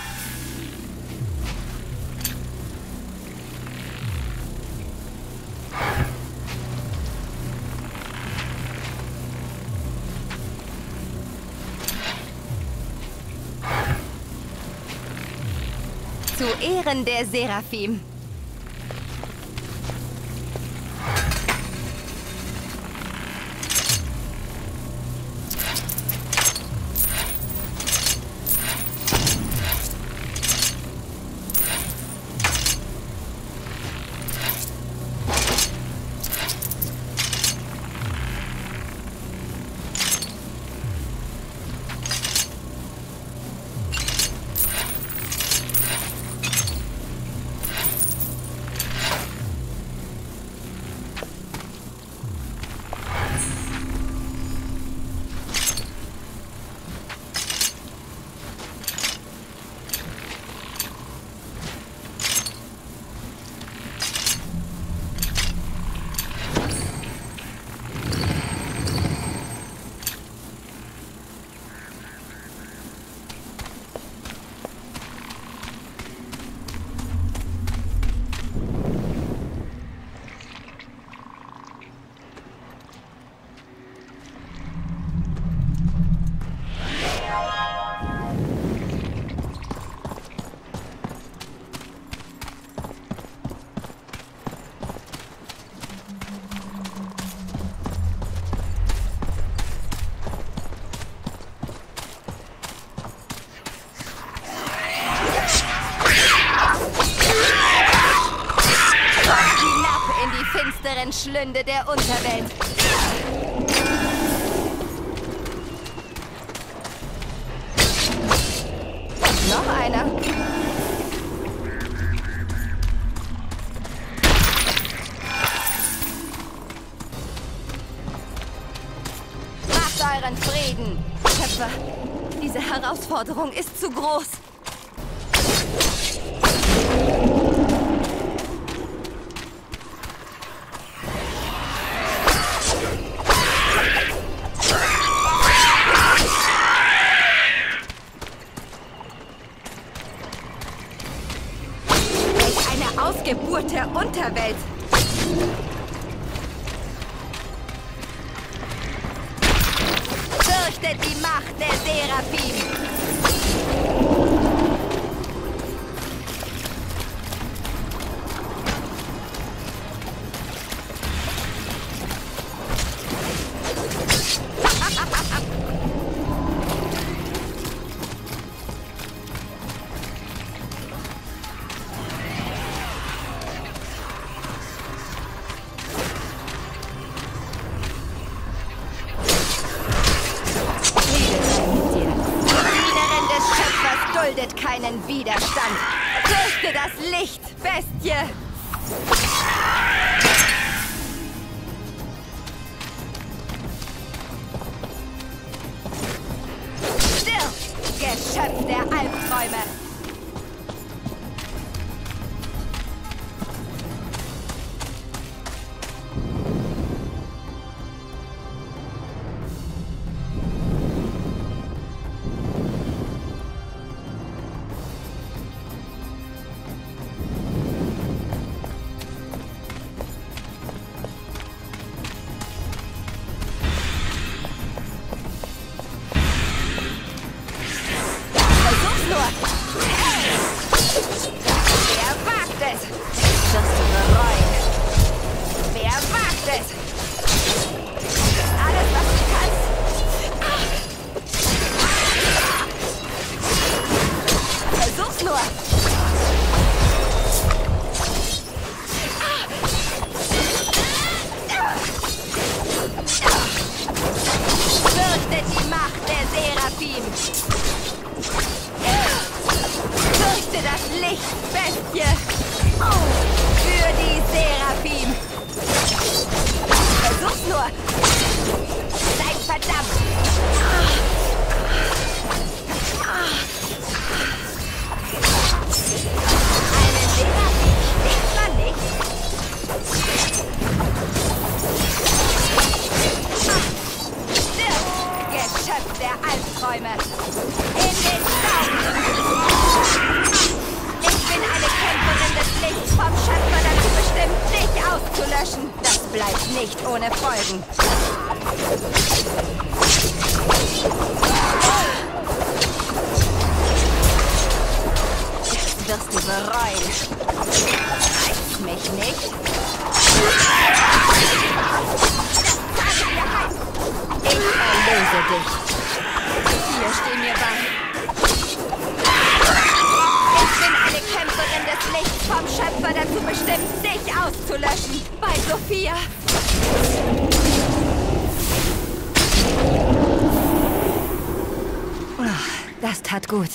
Zu Ehren der Seraphim. Schlünde der Unterwelt. Noch einer. Macht euren Frieden, Schöpfer. Diese Herausforderung ist zu groß. Ausgeburt der Unterwelt. Fürchtet die Macht der Seraphim. Duldet keinen Widerstand. Fürchte das Licht, Bestie! Stirb, Geschöpf der Albträume! Fürchte das Licht, Bestie! Für die Seraphim! Versuch's nur! Seid verdammt! Einen Seraphim schlägt man nicht! Stirb, Geschöpf der Albträume! In den Staub! Ich bin eine Kämpferin des Lichts, vom Schöpfer dazu bestimmt, dich auszulöschen. Das bleibt nicht ohne Folgen. Das wirst du bereuen. Reizt mich nicht. Ich erlöse dich. Hier steh mir bei. Ich bin eine Kämpferin des Lichts, vom Schöpfer dazu bestimmt, dich auszulöschen. Bei Sophia. Das tat gut.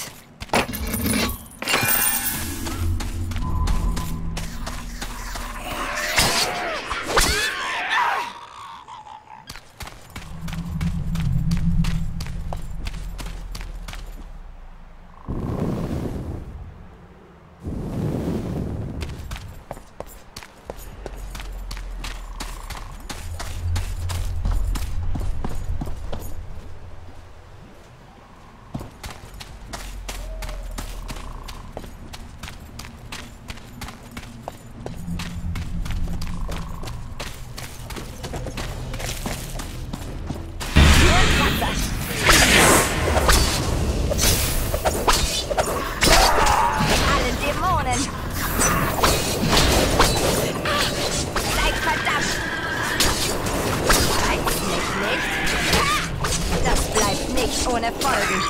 Ohne Folgen.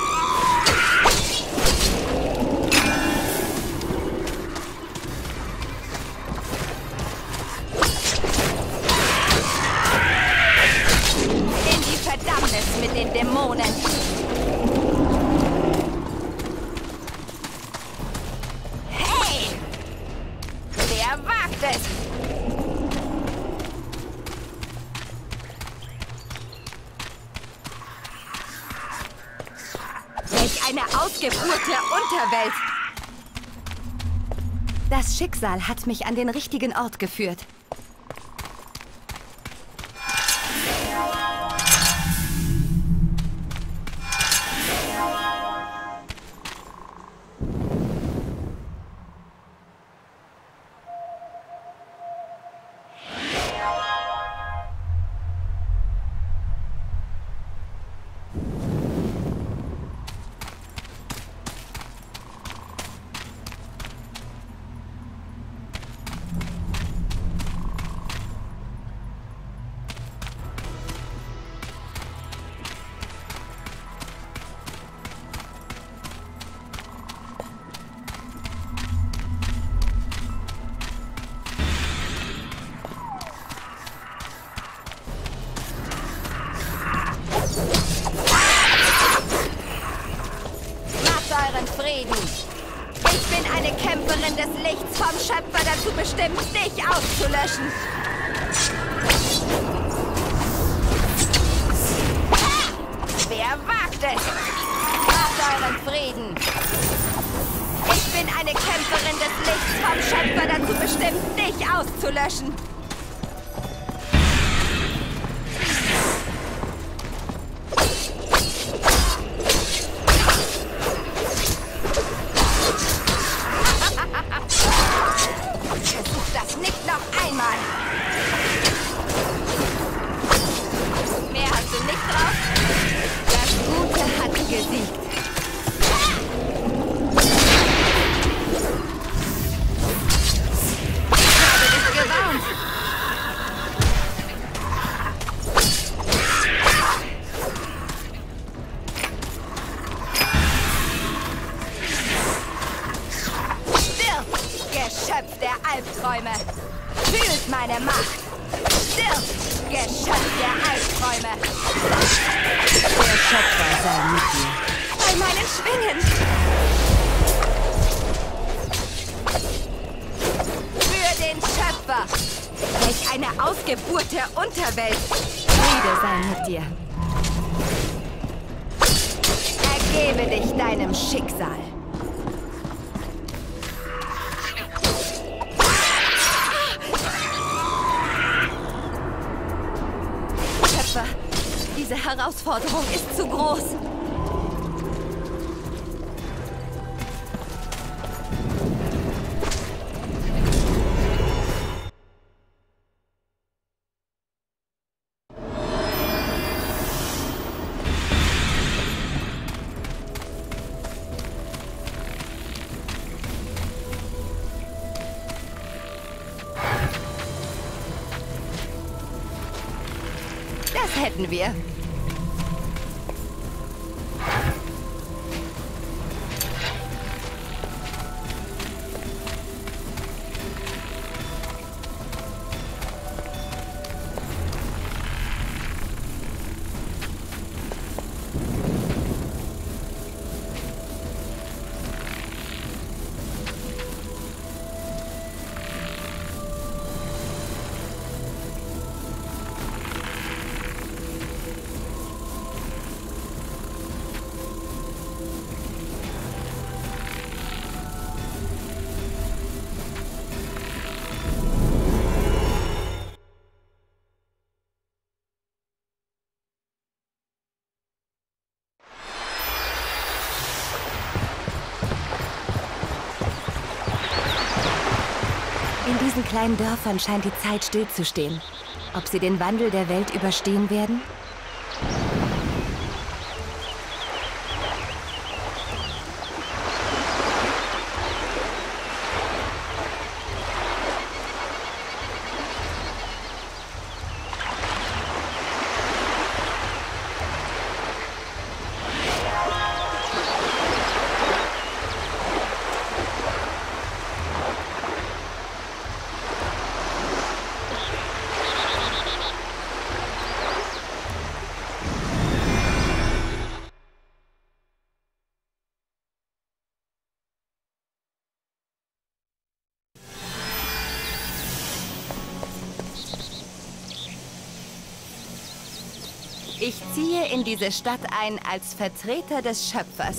Dämonen. Hey! Wer wagt es? Welch eine Ausgeburt der Unterwelt! Das Schicksal hat mich an den richtigen Ort geführt. Frieden. Ich bin eine Kämpferin des Lichts, vom Schöpfer dazu bestimmt, dich auszulöschen. Ha! Wer wagt es? Macht euren Frieden. Ich bin eine Kämpferin des Lichts, vom Schöpfer dazu bestimmt, dich auszulöschen. Geschöpf der Albträume. Fühlt meine Macht. Stirb, Geschöpf der Albträume. Der Schöpfer sei mit dir. Bei meinen Schwingen. Für den Schöpfer. Welch eine Ausgeburt der Unterwelt. Friede sei mit dir. Ergebe dich deinem Schicksal. Diese Herausforderung ist zu groß. Das hätten wir. In diesen kleinen Dörfern scheint die Zeit stillzustehen. Ob sie den Wandel der Welt überstehen werden? Ich ziehe in diese Stadt ein als Vertreter des Schöpfers.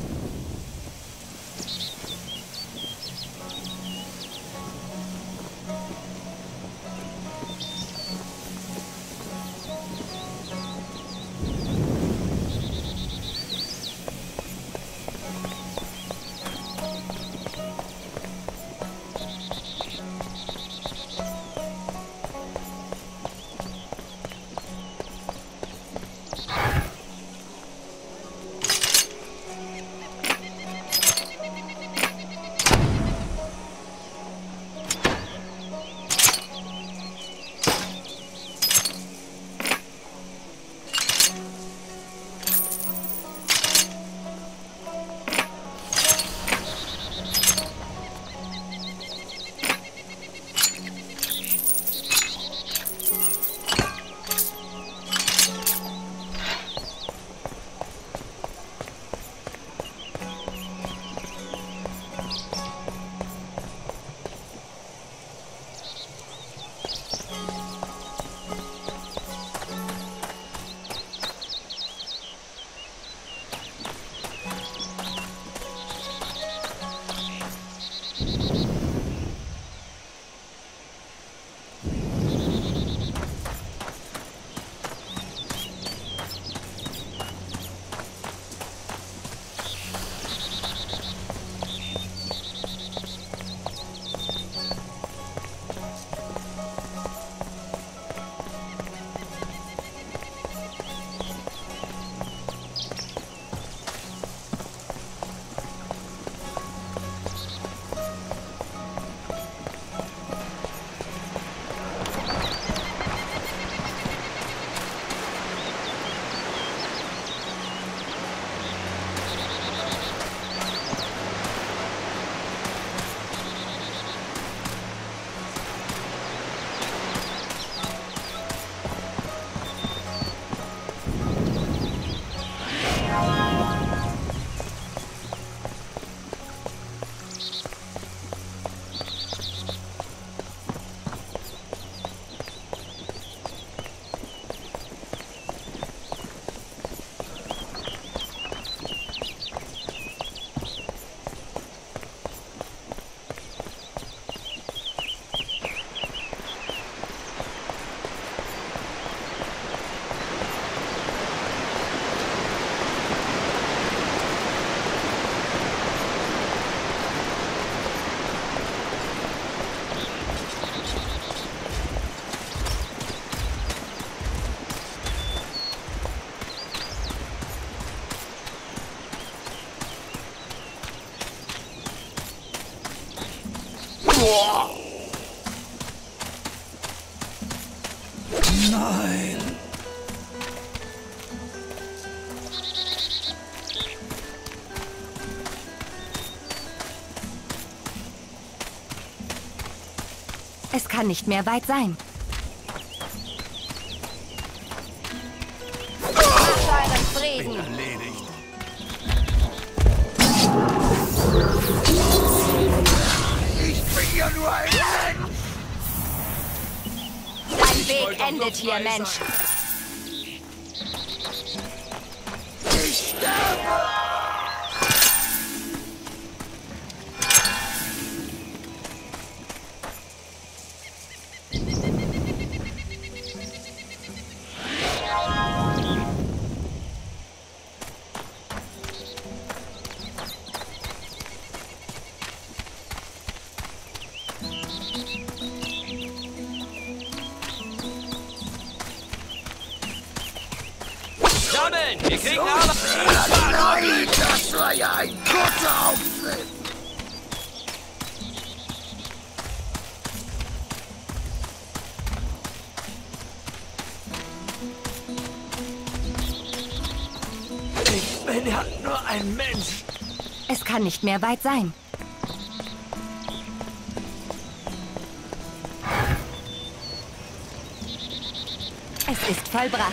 Nein! Es kann nicht mehr weit sein. Macht euren Frieden! Erledigt. Ich bin ja nur ein Mensch! Dein Weg endet hier, Mensch. Ich sterbe! Sammeln! Wir kriegen aber... Nein, das war ja ein kurzer Auftritt! Ich bin ja nur ein Mensch. Es kann nicht mehr weit sein. Es ist vollbracht.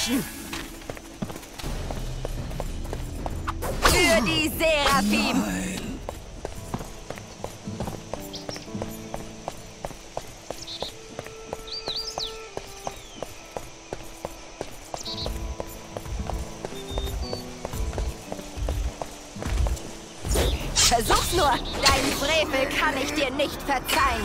auslöschen. Für die Seraphim. Nein. Versuch's nur! Deinen Frevel kann ich dir nicht verzeihen!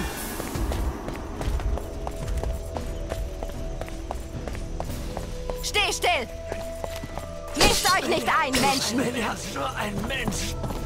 Steh still! Mischt euch nicht ein, Menschen! Ich bin ja so ein Mensch.